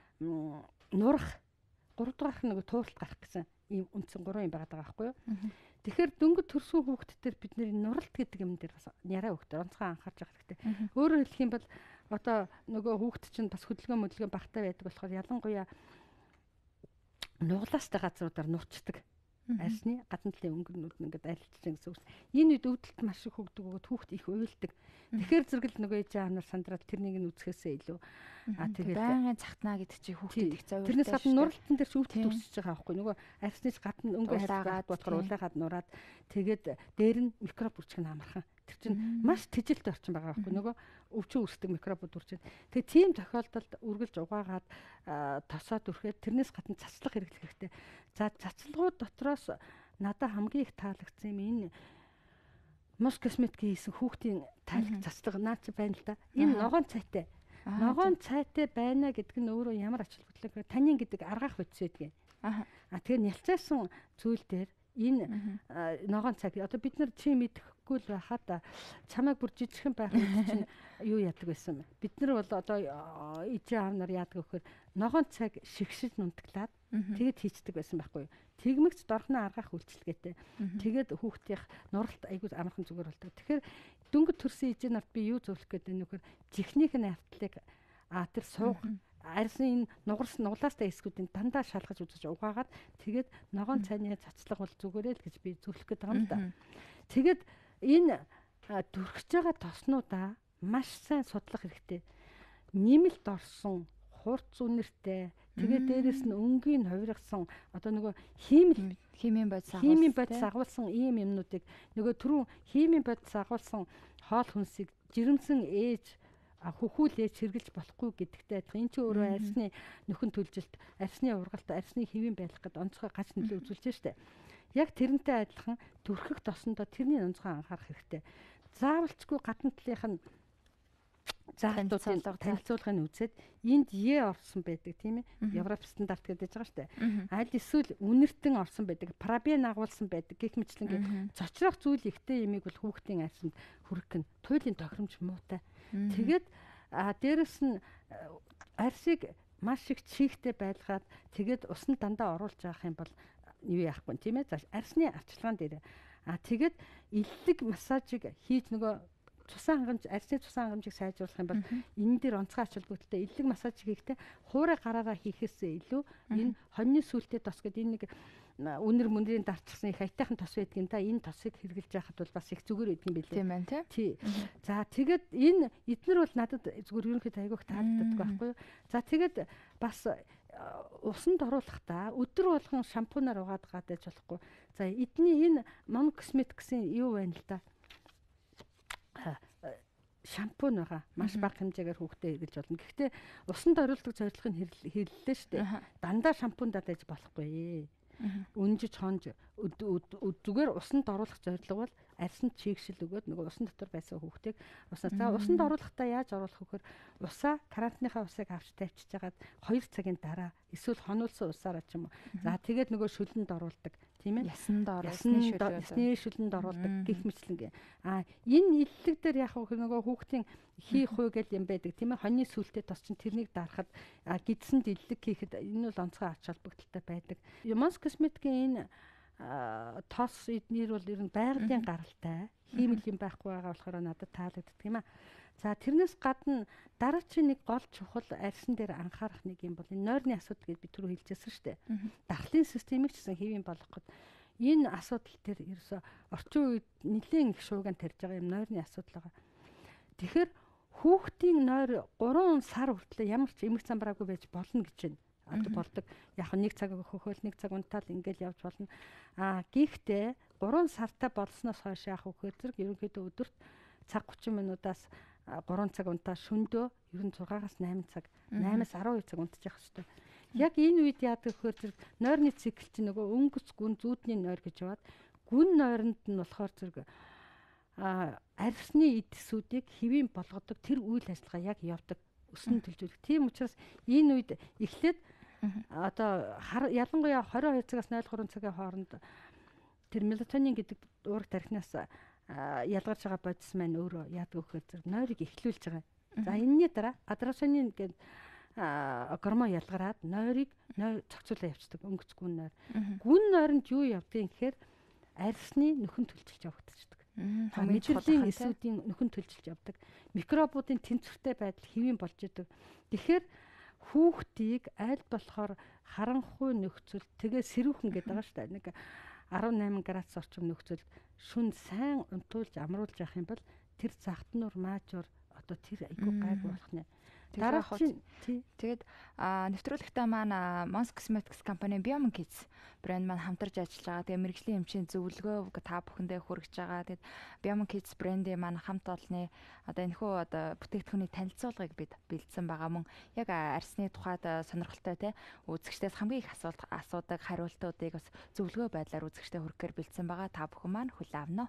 нурах, гуравдугаарх нь нөгөө тууралт гарах гэсэн ийм үндсэн гурван юм байгаа байхгүй юу? Тэгэхээр дөнгөж төрсөн хүүхдтэр бидний нуралт гэдэг юм дээр бас няраа хүүхдээр онцгой анхаарч байгаа хэрэгтэй. Өөрөөр хэлэх юм бол одоо нөгөө хүүхд чинь бас хөдөлгөөн мөдлгөөн багтаа байдаг болохоор ялангуяа нуглаастай газруудаар нурчдаг. Арьсны гадна талын өнгөрнүүд нь ингээд арилжиж гэсэн үг. Энэ үед өвдөлт маш их хөгдөг бөгөөд хүүхд их уйлдаг. Тэгэхээр зэрэгэл нөгөө ээж аав нар сандраад тэрнийг нь үзэхээсээ илүү аа тэгээд байнгын цагтнаа гэдэг чинь хүүхдэд их зовёртой. Тэрнээс гадна нуралтан дээр ч өвдөлт үүсэж байгаа байхгүй. Нөгөө арьснаас гадна өнгө хайргаад бодохоор улайгаад нураад тэгээд дээр нь микроб үрчгэн амархан. Тэр чинь маш тэжилт орчин байгаа байхгүй. Нөгөө өвчин үүсдэг микробууд үрчэн. Тэгээд тийм тохиолдолд үргэлж угаагаад тосоод үрхээд тэрнээс гадна цацлах хэрэглэх хэрэгтэй. За цацлагууд дотроос надад хамгийн их таалагдсан юм энэ мос косметикийн хийсэн хүүхдийн тайлх цацлага наа чи байна л да. Энэ ногоон цайтай. Ногоон цайтай байна гэдэг нь өөрөө ямар ач холбогдолтой вэ? Танин гэдэг аргаах бодис байдгийг. Аа. А тэгэхээр нялцаасан зүйл дээр энэ ногоон цай одоо бид нар чи мэдэхгүй л байхад чамайг бүр жижигхэн байх үед чинь юу яадаг байсан бэ? Бид нар бол одоо ижээ аав нар яадаг вэхээр ногоон цайг шигшиж нунтаглаад тэгээд хийцдэг байсан байхгүй юу? Тэгмэгч дорхноо аргаах үйлчлэгээтэй. Тэгээд хүүхдийнх нуралт айгүй амархан зүгээр болдог. Тэгэхээр дөнгөж төрсөн ижээ нарт би юу зөвлөх гэдэг нь нөхөр жихнийх нь артлыг а тэр суух арьсны энэ нугарс нуглаастай эсгүүдийн дандаа шалгаж үзэж угаагаад тэгээд ногоон цайны цацлага бол зүгээрээ л гэж би зөвлөх гээд байгаа юм да. Тэгээд энэ төрхөж байгаа тоснуудаа маш сайн судлах хэрэгтэй. Нэмэлт орсон хурц үнэртэй тэгээд дээрэс нь өнгийн хувиргасан одоо нөгөө химийн химийн бодис агуулсан химийн бодис агуулсан ийм юмнуудыг нөгөө түрүүн химийн бодис агуулсан хоол хүнсийг жирэмсэн ээж хөхүүлээж хэрглэж болохгүй гэдэгтэй адилхан. Энд чинь өөрөө арьсны нөхөн төлжилт, арьсны ургалт, арьсны хэвийн байх гэдэг онцгой гач нөлөө үзүүлж штэ. Яг тэрнтэй адилхан төрхөх тосондоо тэрний онцгой анхаарах хэрэгтэй. Заавалчгүй гадна талынх нь заалтуудын танилцуулгыг үзээд энд Е орсон байдаг тийм ээ. Европ стандарт гэдэг байгаа штэ. Аль эсвэл үнэртэн орсон байдаг, парабен агуулсан байдаг гэх мэтлэн цочрох зүйл ихтэй ямиг бол хүүхдийн арьсанд хүрэх нь туйлын тохиромж муутай. Тэгээд а дээрэс нь арьсыг маш их чихтэй байлгаад тэгээд усанд дандаа оруулж авах юм бол юу яахгүй тийм ээ. За арьсны арчилгаан дээр а тэгээд иллэг массажийг хийж нөгөө цусан хангамж арьсны цусан хангамжийг сайжруулах юм бол энэ дээр онцгой ач холбогдолтой иллэг массаж хийхдээ хуурай гараараа хийхээсээ илүү энэ хоньны сүлтэй тос гэдэг энэ нэг үнэр мөндрийн дарчсан их айтайхан тос байдгийн та энэ тосыг хэрглэж яхад бол бас их зүгээр байдгийн билээ. Тийм байна тий. За тэгээд энэ эднэр бол надад зүгээр ерөнхийдөө айгүйх таалагддаг байхгүй юу. За тэгээд бас усанд оруулахдаа өдөр болгон шампунаар угаад гадаж болохгүй. За эдний энэ Mon Cosmetics-ийн юу байна л да. Шампунь байгаа. Маш бага хэмжээгээр хүүхдэд хэрэглэж болно. Гэхдээ усанд оруулдаг зорилгыг хэрэглэлээ шүү дээ. Дандаа шампунь дадаж болохгүй. Үнжиж хонж зүгээр усанд оруулах зорилго бол арьсанд чийгшил өгөөд нөгөө усан дотор байсан хүүхдийг усаа. За усанд оруулахдаа яаж оруулах вөхөр усаа карантиныхаа усыг авч тавьчихж хагаад хоёр цагийн дараа эсвэл хонуулсан усаараа ч юм уу. За тэгээд нөгөө шүлэнд оруулдаг тийм ээ. Ясанд оруулсны шүлэнд ясны шүлэнд оруулдаг гих мэтлэн. А энэ иллэг дээр яг нөгөө хүүхдийн хийх хуй гэл юм байдаг тийм ээ. Хоньны сүлтэй тос чинь тэрнийг дарахад гидсэнд иллэг хийхэд энэ бол онцгой ач холбогдолтой байдаг. Mon Cosmetics-ийн энэ тос эднэр бол ер нь байгалийн гаралтай хиймэл юм байхгүй байгаа болохоор надад таалагддаг юм аа. За тэрнээс гадна дараагийн нэг гол чухал арьсан дээр анхаарах нэг юм бол энэ нойрны асуудал гэж би түрүү хэлжсэн шүү дээ. Дархлын системийг ч гэсэн хэвийн болгоход энэ асуудал төр ерөөсө орчин үед нэлээд их шуугиан тарьж байгаа юм нойрны асуудал байгаа. Тэгэхээр хүүхдийн нойр гурван сар хүртэл ямар ч эмх зам бараагүй байж болно гэж байна. Одоо болдог. Яг нэг цаг өгөхөөл нэг цаг унтаал ингээл явж болно. Аа гэхдээ гурван сартай болсноос хойш яах вэ гэхээр ерөнхийдөө өдөрт цаг гучин минутаас гурван цаг унтаа шөндөө ер нь зургаас найман цаг наймаас арван хоёр цаг унтчих хэвчээ. Яг энэ үед яадаг гэхээр нойрны цикл чинь нөгөө өнгөц гүн зүүдний нойр гэж яваад гүн нойронд нь болохоор зэрэг а арьсны эдсүүдийг хэвийн болгодог тэр үйл ажиллагаа яг явдаг. Өснө төлжүүлэх. Тийм учраас энэ үед эхлээд Одоо ялангуяа двадцать хоёр цагаас ноль три цагийн хооронд тэр мелатонин гэдэг уурах тархинаас ялгарч байгаа бодис маань өөрөө яадаг вэ гэхээр нойрыг эхлүүлж байгаа. За энэний дараа адреналин гэдэг гормон ялгараад нойрыг нойр зохицуулаад явцдаг өнгөцгүүн нойр. Гүн нойронд юу явдгийг гэхээр арьсны нөхөн төлжилж явагдчихдаг. Мэдрэлийн эсүүдийн нөхөн төлжилж явдаг. Микробуудын тэнцвэртэй байдал хэвийн болж идэг. Тэгэхээр хүүхдийг аль болохоор харанхуй нөхцөл тэгээ сэрүүхэн гэдэг байгаа шүү дээ. Нэг десять градус орчим нөхцөл шүн сайн унтуулж амруулж явах юм бол тэр загтнуур маажуур одоо тэр айгүй гайгүй болох нэ. Дараагийн тэгээд нэвтрүүлэгтээ маань Mons Cosmetics компани Bioman Kids брэнд маань хамтарч ажиллаж байгаа. Тэгээд мэрэгжлийн эмчийн зөвлөгөө та бүхэндээ хүргэж байгаа. Тэгээд Bioman Kids брэндийн маань хамт олонны одоо энэхүү одоо бүтээгдэхүүний танилцуулгыг бид бэлдсэн байгаа мөн яг арсны тухайд сонирхолтой те үзэгчдээс хамгийн их асуулт асуудаг хариултуудыг бас зөвлөгөө байдлаар үзэгчдэд хүргэхээр бэлдсэн байгаа. Та бүхэн маань хүлээн авна.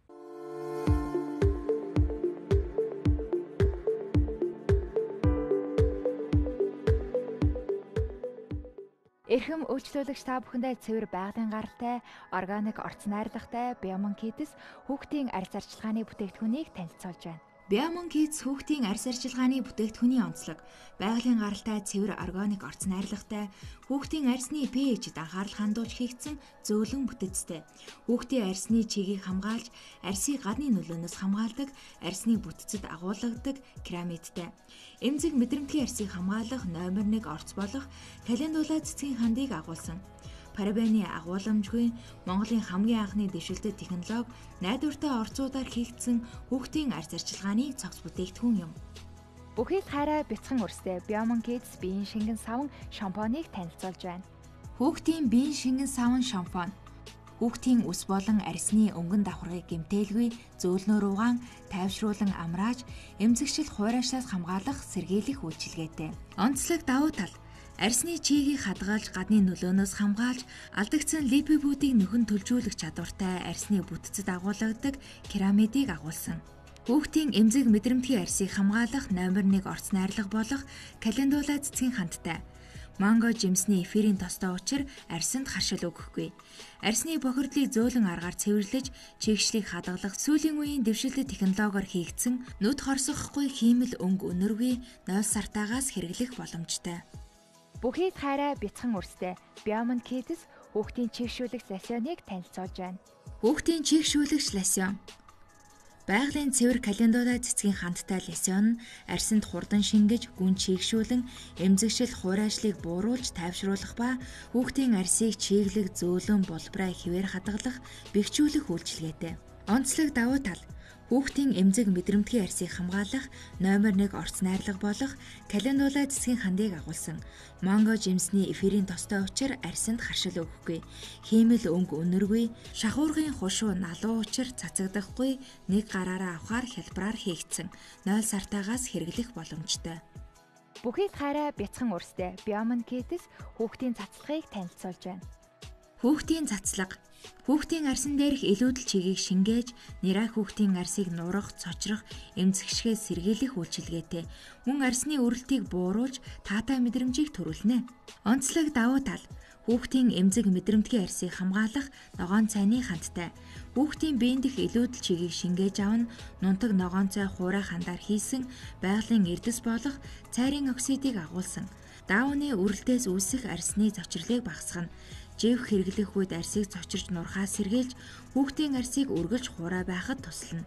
Эрхэм үйлчлүүлэгч та бүхэндээ цэвэр байгалийн гаралтай, органик орц найрлагатай Bioman Kids хүүхдийн арьс арчилгааны бүтээгдэхүүнийг танилцуулж байна. Bioman Kids хүүхдийн арьс арчилгааны бүтээгдэхүүний онцлог, байгалийн гаралтай цэвэр органик орц найрлагатай, хүүхдийн арьсны pH-д анхаарал хандуулж хийгдсэн зөөлөн бүтэцтэй. Хүүхдийн арьсны чигийг хамгаалж, арьсыг гадны нөлөөнөөс хамгаалдаг, арьсны бүтэцэд агуулгадаг керамидтэй. Эмзэг мэдрэмтгий арьсыг хамгаалах номер нэг орц болох календула цэцгийн хандыг агуулсан. Парабены агууламжгүй Монголын хамгийн анхны дэвшилтэт технологи найдвартай орцуудаар хийгдсэн хүүхдийн арьс арчилгааны цогц бүтээгдэхүүн юм. Бүхий хайраа бяцхан өрстэй Bioman Kids биеийн шингэн савн шампуныг танилцуулж байна. Хүүхдийн биеийн шингэн савн шампунь хүүхдийн ус болон арьсны өнгөн давхаргыг гэмтээлгүй зөөлнөөр угаан тайвшруулан амрааж эмзэгшил хуурайшаас хамгаалах сэргийлэх үйлчилгээтэй. Онцлог давуу тал арьсны чигийг хадгалж гадны нөлөөнөөс хамгаалж алдагдсан липидүүдийг нөхөн төлжүүлэх чадвартай арьсны бүтэцэд агуулгадаг керамидыг агуулсан. Хүүхдийн эмзэг мэдрэмтгий арьсыг хамгаалах номер нэг орц найрлага болох календула цэцгийн хандтай. Манго жимсний эфирийн тостой учир арьсанд харшил өгөхгүй. Арьсны бохирдлыг зөөлөн аргаар цэвэрлэж, чигшлийг хадгалах сүүлийн үеийн дэвшилтэт технологиор хийгдсэн нүд хорсохгүй хиймэл өнгө өнөргүй ноль сартаагаас хэрэглэх боломжтой. Бүхий хайраа бяцхан өрстэй Bioman Kids хүүхдийн чигшүүлэгч лосьоныг танилцуулж байна. Хүүхдийн чигшүүлэгч лосьон байгалийн цэвэр календула цэцгийн хандтай лосьон нь арьсанд хурдан шингэж, гүн чигшүүлэн, эмзэгшил хуурайшлыг бууруулж тайвшруулах ба хүүхдийн арьсыг чиглэх, зөөлөн булбраа хിവэр хадгалах, бэхжүүлэх үйлчилгээтэй. Онцлог давуу тал хүүхдийн эмзэг мэдрэмтгий арьсыг хамгаалах номер нэг орц найрлага болох календула цэцгийн хандыг агуулсан. Манго жимсний эфирийн тостой учир арьсанд харшил өгөхгүй. Хиймэл өнгө өнөргүй, шахуургын хушуу налуу учир цацагдахгүй, нэг гараараа авахар хялбараар хийгдсэн. ноль сартаагаас хэрэглэх боломжтой. Бүхий хайраа бяцхан өрстэй Bioman Kids хүүхдийн цацлагыг танилцуулж байна. Хүүхдийн цацлага хүүхдийн арьсан дээрх илүүдэл чигийг шингээж, нэраа хүүхдийн арьсыг нурах, цочрох, эмзэгшгээс сэргийлэх үйлчилгээтэй. Мөн арьсны үрэлтийг бууруулж, таатай мэдрэмжийг төрүүлнэ. Онцлог давуу тал хүүхдийн эмзэг мэдрэмтгий арьсыг хамгаалах ногоон цайны хандтай. Хүүхдийн биеийн дэх илүүдэл чигийг шингээж авна, нунтаг ногоон цай хуурай хандаар хийсэн байгалийн эрдэс болох цайрын оксидыг агуулсан. Даавны үрэлтээс үүсэх арьсны зочрлыг багасгана. Живх хэрэглэх үед арьсыг цочирч нурхаас сэргийлж, хүүхдийн арьсыг үргэлж хуурай байхад туслана.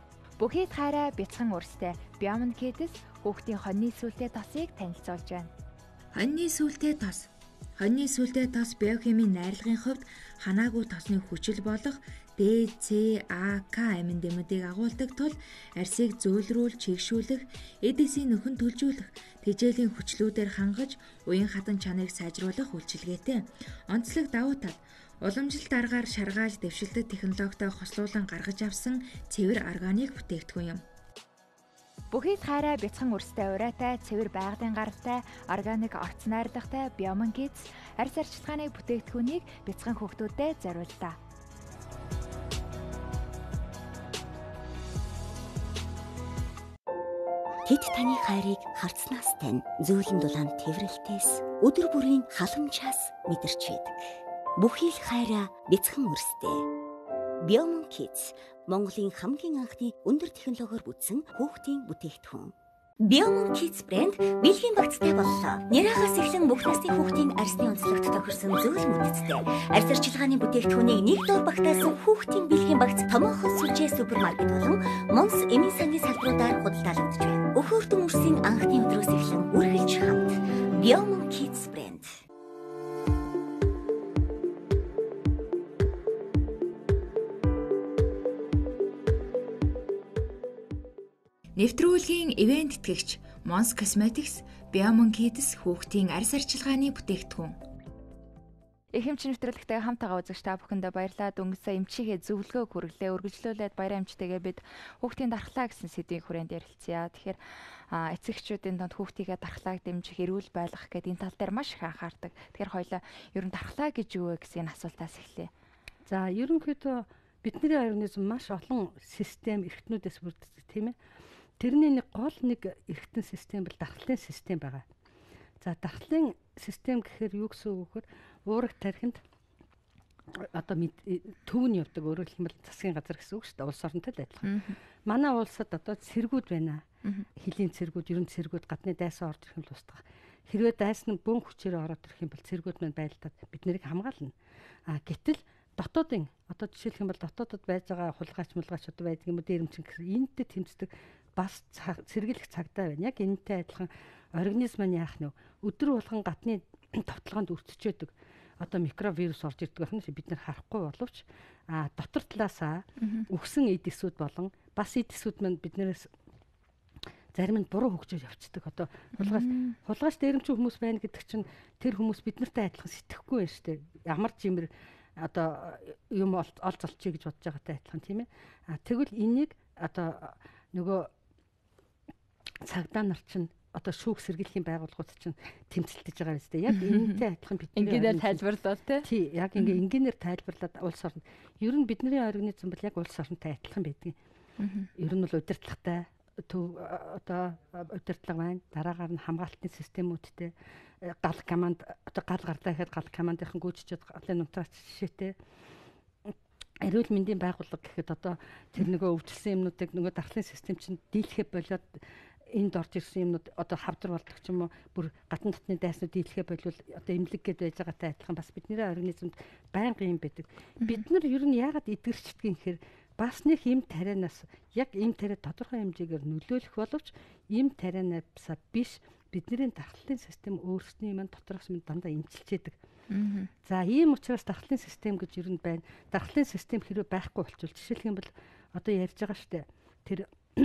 Бүхий хайраа бяцхан өрстэй Bioman Kids хүүхдийн хоньны сүлтэй тосыг танилцуулж байна. Хоньны сүлтэй тос. Хоньны сүлтэй тос биохимийн найрлагын хувьд ханаагүй тосны хүчил болох Д, С, А, К амин дэмүүдийг агуулдаг тул арьсыг зөөлрүүл чигшүүлэх, эдисийн нөхөн төлжүүлэх, тэжээлийн хүчлүүдээр хангаж, уян хатан чанарыг сайжруулах үйлчилгээтэй. Онцлог давуу тал уламжилт аргаар шаргааж дэвшилтэт технологитой хослуулан гаргаж авсан цэвэр органик бүтээгдэхүүн юм. Бүхий хайраа бяцхан өрстэй урайтай цэвэр байгалийн гаралтай органик орц найрлагатай Bioman Kids арьс арчилгааны бүтээгдэхүүнийг бяцхан хүүхдүүдэд зориуллаа. Хэд таны хайрыг харцнаас тань зөөлөн дулаан тэврэлтээс өдөр бүрийн халамжаас мэдэрч байдаг. Бүхий л хайраа бяцхан өрстэй. Biomon Kids Монголын хамгийн анхны өндөр технологиор бүтсэн хүүхдийн бүтээгдэхүүн. Biomon Kids брэнд бэлгийн багцтай боллоо. Няраагаас эхлэн бүх насны хүүхдийн арсны онцлогт тохирсон зөөл мөдөцтэй. Арс арчилгааны бүтээгдэхүүнийг нэг дор багтаасан хүүхдийн бэлгийн багц томоохон сүлжээ супермаркет болон Монс эмийн сангийн салбаруудаар худалдаалагдж байна. Өхөөртөн үрсийн анхны өдрөөс эхлэн үргэлж хамт Biomon Kids брэнд. Нэвтрүүлгийн ивент итгэгч Mons Cosmetics Biomon Kids хүүхдийн арьс арчилгааны бүтээгдэхүүн. Эхэмч нэвтрүүлэгтэй хамт байгаа үзэгч та бүхэндээ баярлалаа. Дөнгөсөө эмчигээ зөвлөгөө хүргэлээ. Үргэлжлүүлээд баярын эмчтэйгээ бид хүүхдийн дархлаа гэсэн сэдвийн хүрээнд ярилцъя. Тэгэхээр эцэгчүүдийн донд хүүхдийгээ дархлааг дэмжих, эрүүл байлгах гэдэг энэ тал дээр маш их анхаардаг. Тэгэхээр хоёлаа ер нь дархлаа гэж юу вэ гэсэн асуултаас эхлэе. За, ерөнхийдөө бидний организм маш олон систем эрхтнүүдээс бүрддэг тийм ээ. Тэрний нэг гол нэг эргэтэн систем бол дархлын систем байгаа. За, дархлын систем гэхээр юу гэсэн үг вэ? Уурах тархинд одоо төвн явдаг, өөрөөр хэлбэл засгийн газар гэсэн үг шүү дээ. Улс оронтой л адилхан. Манай улсад одоо цэргүүд байна. Хилийн цэргүүд, ерөн цэргүүд гадны дайсан орж ирэх юм л устгах. Хэрвээ дайсан нь бөөн хүчээр ороод ирэх юм бол цэргүүд маань байлдаад бид нарыг хамгаална. А гэтэл дотоодын одоо жишээлх юм бол дотоодод байж байгаа хулгайч мулгайч одоо байдаг юм уу, дээрэмчин гэсэн энэтэй тэмцдэг бас сэргийлэх цагдаа байна. Яг энэтэй адилхан организм нь яах нь өдөр болгон гадны товтлогоонд өртчөөдөг. Одоо микровирус орж ирдэг байна бид нар харахгүй боловч а дотор талаасаа үхсэн эд эсүүд болон бас эд эсүүд маань биднээс зарим нь буруу хөгжөж явцдаг. Одоо хулгайч хулгайч дээрэмчин хүмүүс байна гэдэг чинь тэр хүмүүс биднэртэй адилхан сэтгэхгүй байна шүү дээ. Ямар жимэр одоо юм олж олчихъя гэж бодож байгаатай адилхан тийм ээ. А тэгвэл энийг одоо нөгөө цагдаа нар чинь одоо шүүх сэргийлэхийн байгууллагууд чинь тэмцэлдэж байгаа биз дээ. Яг энэтэй адилхан бидний ингээр тайлбарлаад тий. Яг ингээ ингээр тайлбарлаад улс орнд ер нь бидний организм бол яг улс оронтой адилхан байдаг. Ер нь бол удирдлагатай төв одоо удирдлага байна. Дараагаар нь хамгаалтын системүүдтэй гал команд одоо гал гарлаа гэхэд гал командынхан гүйцэтгэж галын нутраач жишээтэй эрүүл мэндийн байгууллага гэхэд одоо тэр нөгөө өвчлсөн юмнуудыг нөгөө дархлын систем чинь дийлэхэ болоод энд орж ирсэн юмнууд одоо хавдар болдог ч юм уу бүр гадна дотны дайснууд дийлэхэ болвол одоо эмнэлэг гээд байж байгаатай адилхан бас бидний организмд байнгын юм байдаг. Бид нар ер нь яагаад эдгэрчдэг юм гэхээр бас нэг эм тарианаас яг эм тариа тодорхой хэмжээгээр нөлөөлөх боловч эм тарианаас биш бидний дархлын систем өөрсдийн юм дотроос минь дандаа эмчилж яадаг. За, ийм учраас дархлын систем гэж ер нь байна. Дархлын систем хэрэг байхгүй болчихвол жишээлх юм бол одоо ярьж байгаа штэ. Тэр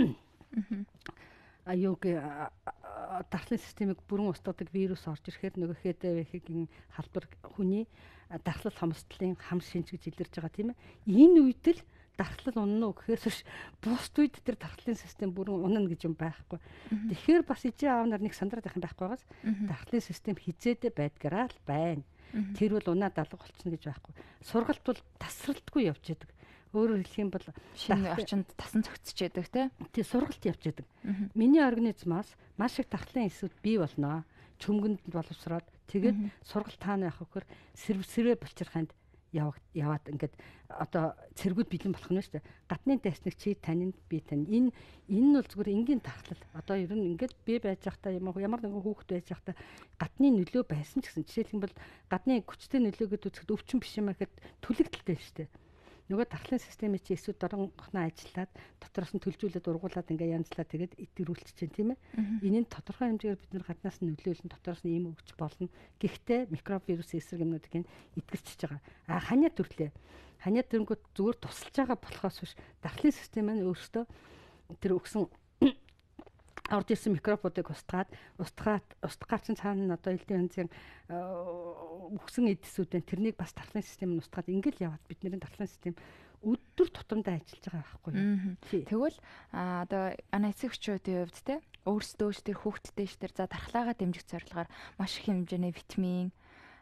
аюуг дархлын системийг бүрэн устгадаг вирус орж ирэхээр нөгөө эйч ай ви-ийн халбар хүний дархлал хомсдлын хам шинж гэж илэрж байгаа тийм ээ. Энэ үед л дархлал унана уу гэхээс биш бусд үед тэр дархлын систем бүрэн унана гэж юм байхгүй. Тэгэхээр бас ижээ аав нар нэг сандраад байх юм байхгүй байгаас дархлын систем хизээдээ байдгаараа л байна. Тэр бол унаад алга болчихно гэж байхгүй. Сургалт бол тасралтгүй явж яадаг. Өөрөөр хэлэх юм бол шинэ орчинд тасан цогцож яадаг тий. Тий, сургалт явж яадаг. Миний организмаас маш их дархлын эсүүд бий болно. Чөмгөнд боловсроод тэгээд сургалт таана явах гэхээр сэрвсэрээ булчирханд яваад яваад ингээд одоо цэргүүд бэлэн болох нь шүү дээ. Гатны дайсныг чи таньд би тань. Энэ энэ нь бол зүгээр энгийн дархлал. Одоо ер нь ингээд би байж байхдаа ямар ямар нэгэн хүүхэд байж байхдаа гатны нөлөө байсан ч гэсэн жишээлх юм бол гадны хүчтэй нөлөөгөд үзэхэд өвчин биш юм ахэд түлэгдэлтэй шүү дээ. Нөгөө дархлын системийн чи эсүүд доронгохноо ажиллаад дотроос нь төлжүүлээд ургуулад ингээ янзлаа тэгээд итгэрүүлчих чинь тийм ээ. Энийн тодорхой хэмжээгээр бид нар гаднаас нь нөлөөлөн дотроос нь ийм өгч болно. Гэхдээ микровирус эсрэг юмнуудыг нь итгэрчж байгаа. А ханиа төрлөө. Ханиа төрөнгөд зүгээр тусалж байгаа болохоос биш дархлын систем маань өөрөөсөө тэр өгсөн орж ирсэн микробуудыг устгаад устгаад устгаар чинь цаана одоо элдэн янзын үхсэн эдсүүд байна. Тэрнийг бас дархлын систем нь устгаад ингээл яваад бидний дархлын систем өдөр тутамдаа ажиллаж байгаа байхгүй юу. Тэгвэл одоо ана эцэгчүүдийн хувьд те өөрсдөө ч тэр хүүхдтэй ч тэр за дархлаагаа дэмжих зорилгоор маш их хэмжээний витамин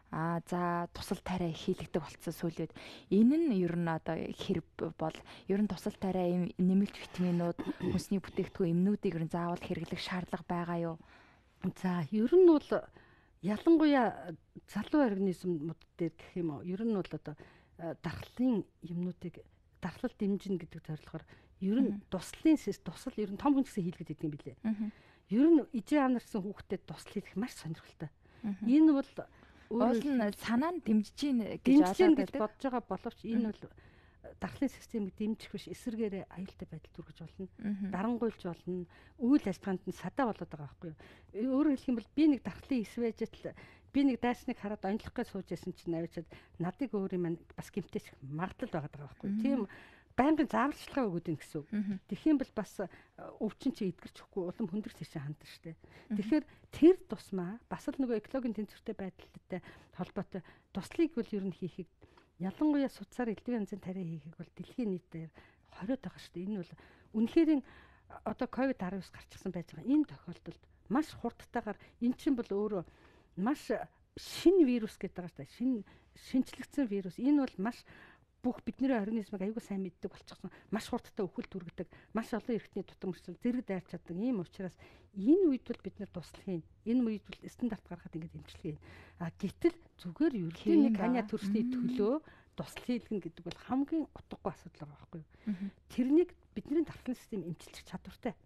Аа за тусал тариа хийлэгдэг болцсон сүүлийн үед. Энэ нь ер нь одоо хэрэг бол ер нь тусал тариа нэмэлт витаминууд, хүнсний бүтээгдэхүүн эмнүүдийг ер нь заавал хэрэглэх шаардлага байгаа юу? За ер нь бол ялангуяа залуу организмууд дээр гэх юм уу, ер нь бол одоо дархлын юмнуудыг дархлал дэмжинэ гэдэг зорилгоор ер нь туслалын тусал ер нь том хүн гэсэн хийлгээд идэв юм билээ. Ер нь ижээ аав нар гэсэн хүүхдэд тусал хийх маш сонирхолтой. Энэ бол уул нь санаа нь дэмжиж гин гэж ойлгоод бодож байгаа боловч энэ бол дархлын системийг дэмжих биш, эсэргээрээ аюултай байдал төргөж болно. Дарангуйлж болно. Үйл ажиллагаанд нь садаа болоод байгаа байхгүй юу? Өөрөөр хэлэх юм бол би нэг дархлын эс байж тал би нэг дайсныг хараад онцлох гэж сууж байсан чинь авчиад надыг өөр юм бас гэмтээч магадлал байгаа даа байхгүй юу? Тийм байнгын зааварчилгаа өгöd ин гэсэн үг. Тэгхийн бол бас өвчин чи эдгэрч өгөхгүй улам хүндрэл цэшээ хандна штэ. Тэгэхээр тэр тусмаа бас л нөгөө экологийн тэнцвэртэй байдалтай холбоотой туслыг бол ер нь хийхийг ялангуяа суцаар элдвийн янзын тариа хийхийг бол дэлхийн нийтээр хориод байгаа штэ. Энэ бол үнэхээр одоо ковид дасаал гарчихсан байж байгаа. Энэ тохиолдолд маш хурдтайгаар эн чинь бол өөрөө маш шинэ вирус гэдэг байгаа штэ. Шинэ шинжлэгдсэн вирус. Энэ бол маш бүх бидний организмыг аюулгүй сайн мэддэг болчихсон. Маш хурдтай өвхөл түргдэг. Маш олон эрхтний тутамжлал зэрэг дайрч чаддаг. Ийм учраас энэ үед бол бид нэр туслах юм. Энэ үед бол стандарт гаргаад ингэж эмчилгээ. А гэтэл зүгээр ерөнхий нэг ханиа төрсний төлөө тусал хийлгэн гэдэг бол хамгийн утгагүй асуудал байгаа байхгүй юу? Тэрнийг бидний дархлын систем эмчилчих чадвартай.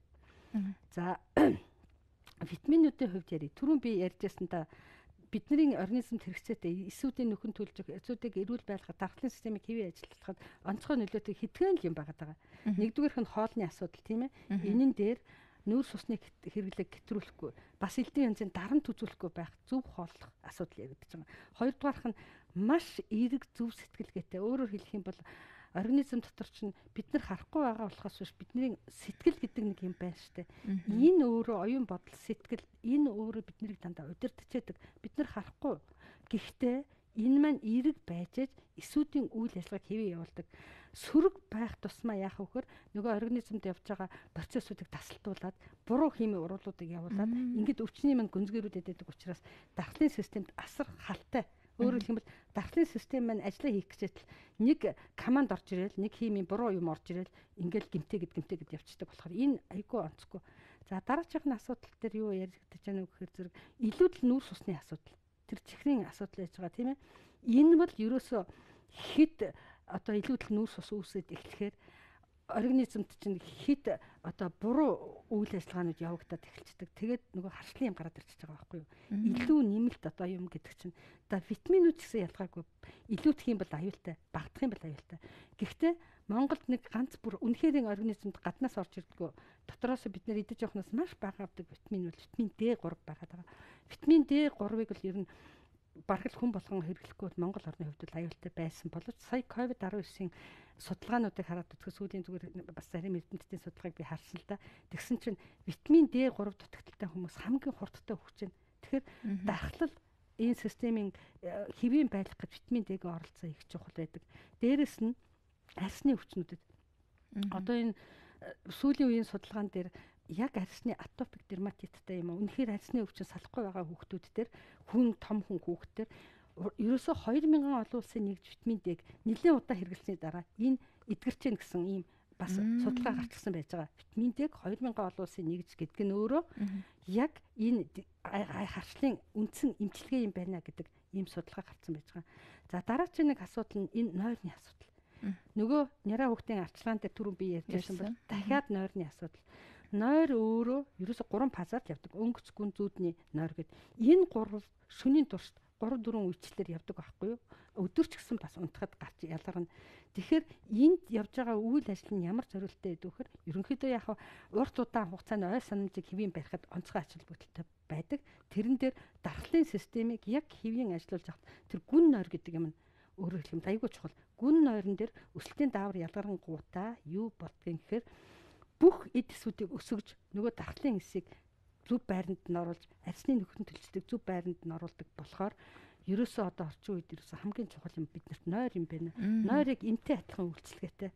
За витаминуудын хувьд яри. Түрүүн би ярьжсэн та бидний организмд хэрэгцээтэй эсүүдийн нөхөн төлж эсүүдийг эрүүл байлгахад дархлын системийг хэвээ ажиллахад онцгой нөлөөтэй хэдхэн юм байгаа даа. Нэгдүгээрх нь хоолны асуудал тийм ээ. Энэн дээр нүүр сусны хэрэглээг гэтрүүлэхгүй бас элдвийн янзын дарамт үзүүлэхгүй байх зөв хооллох асуудал яригдж байгаа. Хоёрдугаарх нь маш эерэг зөв сэтгэлгээтэй. Өөрөөр хэлэх юм бол организм дотор чинь бид нар харахгүй байгаа болохоос биш бидний сэтгэл гэдэг нэг юм байна штэ. Энэ өөрөө оюун бодол, сэтгэл энэ өөрөө биднийг дандаа удирдахчээдэг. Бид нар харахгүй. Гэхдээ энэ маань эерэг байж эсүүдийн үйл ажиллагааг хэвээ явуулдаг. Сөрөг байх тусмаа яах вөхөр нөгөө организмд явж байгаа процессуудыг тасалдуулаад буруу химийн уруулуудыг явуулаад ингээд өвчний манд гүнзгийрүүдэд байдаг учраас дархлын системд асар халтай. Өөрөөр хэлбэл дархлын систем маань ажиллаа хийх гэжээл нэг команд орж ирэл, нэг химийн буруу юм орж ирэл ингээл гимтэгэд гимтэгэд явчихдаг болохоор энэ айгүй онцгүй. За дараагийн асуудал дээр юу яригдаж байна вэ гэхээр зэрэг илүүдл нүүр сусны асуудал. Тэр чихрийн асуудал байж байгаа тийм ээ. Энэ бол ерөөсөө хэд одоо илүүдл нүүр сус үүсээд эхлэхээр организмд чинь хэд одоо буруу үйл ажиллагаанууд явагдаад эхэлчихдэг. Тэгээд нөгөө харшлын юм гараад ирчихэж байгаа байхгүй юу? Илүү нэмэлт одоо юм гэдэг чинь одоо витаминууд гэсэн ялгаагүй илүүдх юм бол аюултай, багтах юм бол аюултай. Гэхдээ Монголд нэг ганц бүр үнэхээр организмд гаднаас орж ирдэггүй дотроос бид нэр идэж явахнаас маш бага авдаг витамин бол витамин дэ гурав байгаад байгаа. Витамин дэ гуравыг бол ер нь бараг хүн болгон хэрэглэхгүй бол Монгол орны хувьд аюултай байсан боловч сая ковид дасаал судалгаануудыг хараад үзэх сүүлийн зүгээр бас зарим эрдэмтдийн судалгааг би харсан л да. Тэгсэн чинь витамин дэ гурав дутагдaltaй хүмүүс хамгийн хурдтай өгч байна. Тэгэхээр дархлал энэ системийн хэвийн байлгах гэж витамин дэ-г оролцоо их чухал байдаг. Дээрэс нь арсны өвчнүүдэд одоо энэ сүүлийн үеийн судалгаан дээр яг арсны атопик дерматиттай юм уу? Үнэхээр арсны өвчин салахгүй байгаа хүүхдүүд дээр хүн том хүн хүүхдээр ерөөсөө хоёр мянган олон улсын нэгж витамин дэ-г нэлээд удаа хэрэглэсний дараа энэ эдгэрч гэн гэсэн ийм бас судалгаа гарчихсан байж байгаа. Витамин дэ-г хоёр мянган олон улсын нэгж гэдэг нь өөрөө яг энэ харшлын үндсэн эмчилгээ юм байна гэдэг ийм судалгаа гарсан байж байгаа. За дараагийн нэг асуудал нь энэ нойрны асуудал. Нөгөө няраа хүүхдийн арчилгаан дээр түрүүн би ярьжсэн бол дахиад нойрны асуудал. Нойр өөрөө ерөөсө гурван фазаар явдаг. Өнгөц, гүн, зүүдний нойр гэдэг. Энэ гурав шөнийн туршид гурав дөрвөн үйлчлэлээр явдаг байхгүй юу? Өдөрч гэсэн бас унтахад гарч ялгарна. Тэгэхээр энд явж байгаа үйл ажил нь ямар зорилттой гэдэг вөхөр ерөнхийдөө яг урт удаан хугацааны ой санамжийг хэвийн барихад онцгой ач холбогдолтой байдаг. Тэрэн дээр дархлын системийг яг хэвийн ажиллуулж хахад тэр гүн нойр гэдэг юм нь өөрөөр хэлбэл айгүй чухал. Гүн нойрон дээр өсөлтийн даавар ялгарангуудаа юу болдгийг гэхээр бүх эд эсүүдийг өсгөж нөгөө дархлын хэсийг зөв байранд нь оруулж арсны нөхөн төлждөг зөв байранд нь оруулдаг болохоор ерөөсөө одоо орчин үед ерөөсөө хамгийн чухал юм биднэрт нойр юм байна. Нойрыг эмтэй адилхан үйлчлэгээтэй.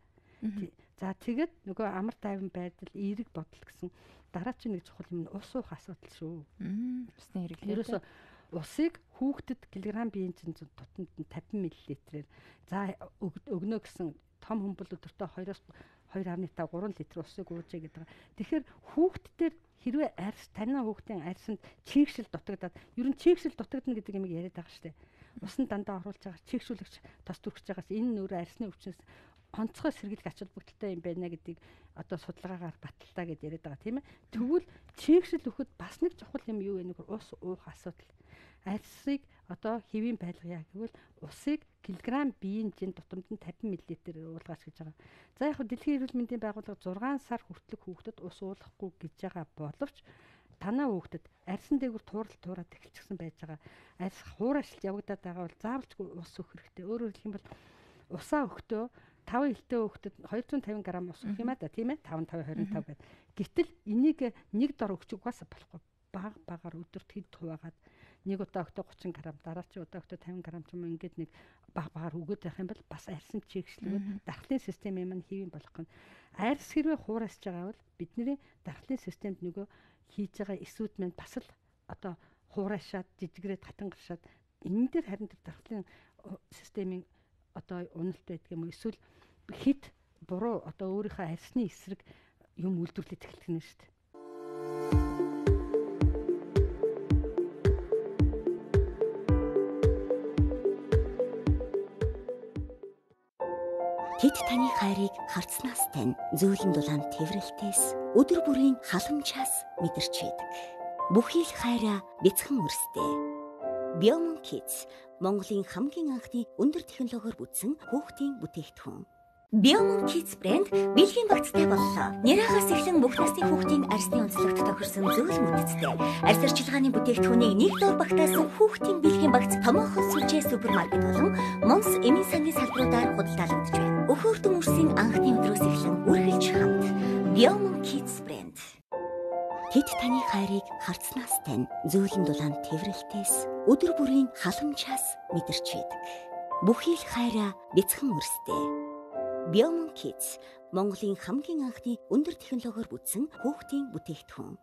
За тэгээд нөгөө амар тайван байдал, эерэг бодол гэсэн дараагийн нэг чухал юм нь ус уух асуудал шүү. Усны хэрэглээ. Ерөөсөө усыг хүүхдэд килограмм биеийн чинь тутамд нь тавин мл-ээр за өгнө гэсэн том хүн бол өдөртөө хоёроос хоёр амын тав гурван литр усыг уужээ гэдэг. Тэгэхээр хүүхд дээр хэрвээ арьс танай хүүхдийн арьсанд чийгшил дутагдаад ер нь чийгшил дутагдана гэдэг юм яриад байгаа шүү дээ. Усан дандаа оруулж байгаа чийгшүүлэгч тос төрж байгаас энэ нөрөө арьсны өвчнөөс онцгой сэргийлэх ач холбогдолтой юм байна гэдгийг одоо судалгаагаар баталтаа гэдээ яриад байгаа тийм ээ. Тэгвэл чийгшил өгөхөд бас нэг чухал юм юу вэ? Нэг ус уух асуудал. Арьсыг одоо хэвийн байлгая гэвэл усыг килограмм биеийн жин тутамд нь тавин мл уулгаач гэж байгаа. За яг хөө Дэлхийн эрүүл мэндийн байгууллага зургаан сар хүртэлх хүүхдэд ус уулгахгүй гэж байгаа боловч танаа хүүхдэд арьсан дээгүүр туурал туураад эхэлчихсэн байж байгаа. Арьс хуурайшилт явагдаад байгаа бол заавалчгүй ус өгөх хэрэгтэй. Өөрөөр хэлэх юм бол усаа өгтөө таван элтэй хүүхдэд хоёр зуун тавин грамм ус өгөх юм а да тийм ээ таван тавин двадцать пять гэдэг. Гэтэл энийг нэг дор өгч угаасаа болохгүй. Баг багаар өдөрт хэд хуваагаад нэг удаа өгтөө тридцать грамм дараачийн удаа өгтөө тавин грамм ч юм уу ингээд нэг баг багаар өгөөд байх юм бол бас арьсан чийгшлүүд дархлын системийн маань хэвийн болох гэн. Арьс хэрвээ хуурайсж байгаа бол бидний дархлын системд нөгөө хийж байгаа эсүүд маань бас л одоо хуурайшаад жижигрээд хатангаршаад энэ дээр харин тэр дархлын системийн одоо уналт байдаг юм уу эсвэл хит буруу одоо өөрийнхөө арьсны эсрэг юм үйлдвэрлэж эхэлдэг нь шүү дээ. Тэд таны хайрыг харцнаас тань зөөлөн дулаан тэврэлтээс өдөр бүрийн халамжаас мэдэрч байдаг. Бүхий л хайраа бяцхан өрсдөө. Biomun Kids Монголын хамгийн анхны өндөр технологиор бүтсэн хүүхдийн бүтээгдэхүүн. Biomun Kids брэнд бэлгийн багцтай боллоо. Няраагаас эхлэн бүх насны хүүхдийн арьсны онцлогт тохирсон зөөл мөдөцтэй. Арьс арчилгааны бүтээгдэхүүнийг нэг дор багтаасан хүүхдийн бэлгийн багц томоохон сүлжээ супермаркет болон Момс эмийн сангийн салбаруудаар худалдаалагдж байна. Өхөөртөн үрсийн анхны өдрөөс эхлэн үргэлж хамт Biomun Kids брэнд. Тэд таны хайрыг харцнаас тань зөөлөн дулаан тэврэлтээс өдөр бүрийн халамжаас мэдэрч байдаг. Бүхий л хайраа бяцхан өрсдөө. Biomun Kids Монголын хамгийн анхны өндөр технологиор бүтсэн хүүхдийн бүтээгдэхүүн.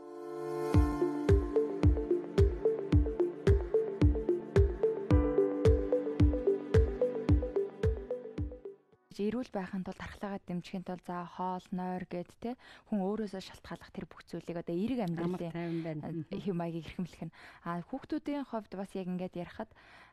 Эрүүл байхын тулд дархлаагаа дэмжихийн тулд за хоол, нойр гэд те хүн өөрөөсөө шалтгааллах тэр бүх зүйлийг одоо эерэг амьдралын хэв маягийг эрхэмлэх нь а хүүхдүүдийн хувьд бас яг ингээд ярихад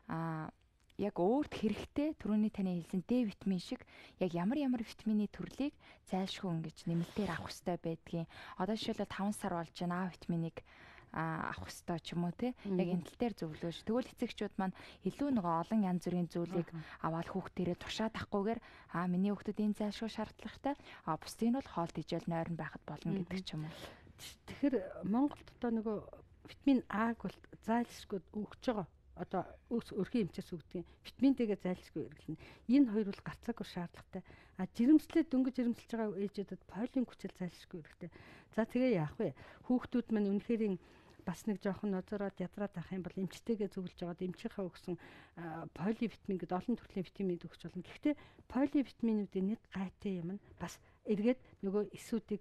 а яг өөрт хэрэгтэй түрүүний таны хэлсэн Д витамин шиг яг ямар ямар витамины төрлийг зайлшгүй ингэж нэмэлтээр авах хэрэгтэй байдгийн. Одоо жишээлбэл таван сар болж байна А витаминыг авах хэрэгтэй ч юм уу те яг энэ тал дээр зөвлөөж. Тэгвэл эцэгчүүд маань илүү нөгөө олон янз бүрийн зүйлийг аваад хүүхдэрээ тушаад ахгүйгээр аа миний хүүхдэд энэ зайлшгүй шаардлагатай а бусдын бол хоол тижэл нойрон байхад болно гэдэг ч юм уу. Тэгэхээр Монголд одоо нөгөө витамин А-г бол зайлшгүй өгч байгаа. Одоо өс өрхийн эмчээс өгдөг витамин Д-гээ зайлшгүй хэрэглэнэ. Энэ хоёр бол гарцаагүй шаардлагатай. А жирэмслээ дөнгөж жирэмсэлж байгаа ээжүүдэд полин хүчил зайлшгүй хэрэгтэй. За тэгээ яах вэ? Хүүхдүүд маань үнэхээр бас нэг жоохон нозороод ядраад авах юм бол эмчтэйгээ зөвлөж аваад эмчийнхаа өгсөн поливитамин гэдэг олон төрлийн витаминыг өгч болно. Гэхдээ поливитаминуудын нэг гайтай юм нь бас эргээд нөгөө эсүүдийг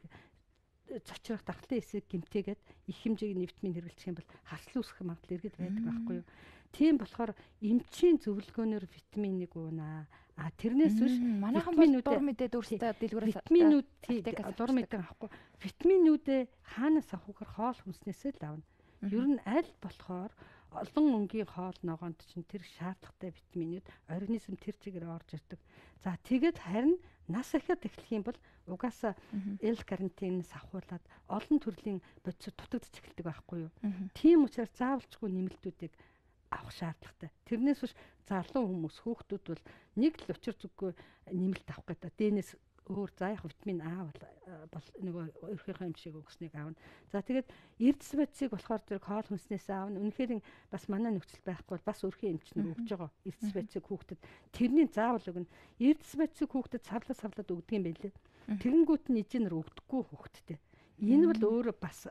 цочрох дархлын эсийг гэмтээгээд их хэмжээний витамин хэрэглэх юм бол харслан үүсэх магадлал эргээд байдаг байхгүй юу? Тийм болохоор эмчийн зөвлөгөөнөөр витаминыг уунаа. А тэрнээс биш манайхан дур мэдээд өөрсдөө дэлгүүрээс витаминууд дур мэдээ авахгүй. Витаминуудээ хаанаас авах вэ? Хоол хүнснээсээ л авна. Ер нь аль болохоор олон өнгийн хоол ногоонд чинь тэр шаардлагатай витаминууд организм тэр чигээр орж ирдэг. За тэгээд харин нас ахад эхлэх юм бол угаасаа L-карнитинээс авахуулаад олон төрлийн бодисод дутагдж эхэлдэг байхгүй юу? Тийм учраас заавалчгүй нэмэлтүүдийг авах шаардлагатай. Тэрнээс биш залуу хүмүүс хүүхдүүд бол нэг л учир зүггүй нэмэлт авах гэдэг. Дэнээс өөр за яг витамин А бол нөгөө өөрийнхөө эмчийг өгснэг аавна. За тэгээд эрдэс бодисыг болохоор зэрэг хоол хүнснээс аавна. Үнэхээр бас манай нөхцөл байхгүй бол бас өөрхийн эмч нар өгж байгаа. Эрдэс бодисыг хүүхдэд тэрний заавал өгнө. Эрдэс бодисыг хүүхдэд савлаа савлаад өгдөг юм байлээ. Тэгэнгүүт нь ижинэр өгдөггүй хүүхдтэй. Энэ бол өөрөө бас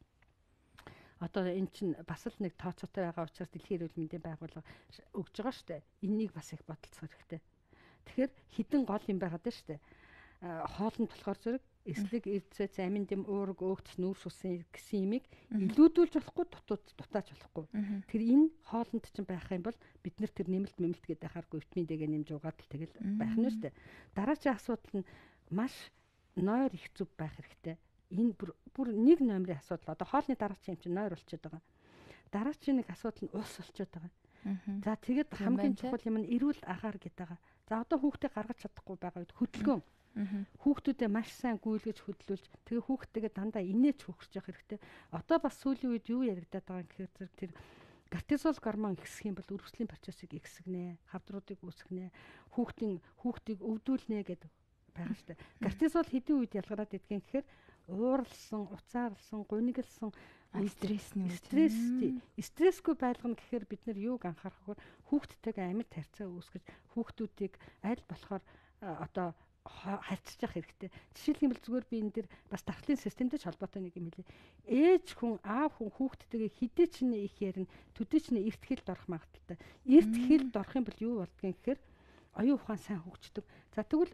одоо эн чинь бас л нэг тооцоотой байгаа учраас Дэлхийн эрүүл мэндийн байгууллага өгж байгаа шүү дээ. Энийг бас их бодолцох хэрэгтэй. Тэгэхээр хідэн гол юм байгаад байна шүү дээ. Хоолнд болохоор зэрэг эслэг эрдсэ замин дэм уург өөгц нүүрс усын гэсэн юмыг илүүдүүлж болохгүй дутууд дутааж болохгүй. Тэр энэ хоолнд чинь байх юм бол бид нар тэр нэмэлт мэмэлт гэдэг харахгүй витамин Д-гээ нэмж угаад л тэгэл байх нь шүү дээ. Дараагийн асуудал нь маш нойр их зүв байх хэрэгтэй. Энэ бүр, бүр нэг номерын асуудал. Одоо хоолны дараагийн юм чинь нойр болчиход байгаа. Дараагийн нэг асуудал нь ус болчиход байгаа. За тэгээд хамгийн чухал юм нь эрүүл агаар гэдэг байгаа. За одоо хүүхдээ гаргаж чадахгүй байгаа үед хөдөлгөөн. Хүүхдүүдэд маш сайн гүйлгэж хөдлүүлж тэгээ хүүхдтэйгээ дандаа инээж хөгсөж явах хэрэгтэй. Одоо бас сүүлийн үед юу яригадаад байгаа гэхээр зэрэг тэр кортизол гормон ихсэх юм бол үргэлжлэлийн процессыг ихсгэнэ, хавдруудыг үүсгэнэ, хүүхдийн хүүхдийг өвдүүлнэ гэдэг байгаа шүү дээ. Кортизол хэдийн үед ялгараад идэх гэхээр ууралсан, уцаарлсан, гунигэлсан стрессний стресс стрессгүй байлгана гэхээр бид нар юуг анхаарах вэ? Хүүхдтэйгээ амьд харьцаа үүсгэж хүүхдүүдийг аль болохоор одоо харьцаж явах хэрэгтэй. Жишээлбэл зүгээр би энэ дэр бас дархлын системтэй холбоотой нэг юм хэлээ. Ээж хүн, аав хүн хүүхдтэйгээ хідээ ч нэ их ярина, төдөө ч нэ эрт хэлд орох магадaltaй. Эрт хэлд орох юм бол юу болдгийг гэхээр оюун ухаан сайн хөгждөг. За тэгвэл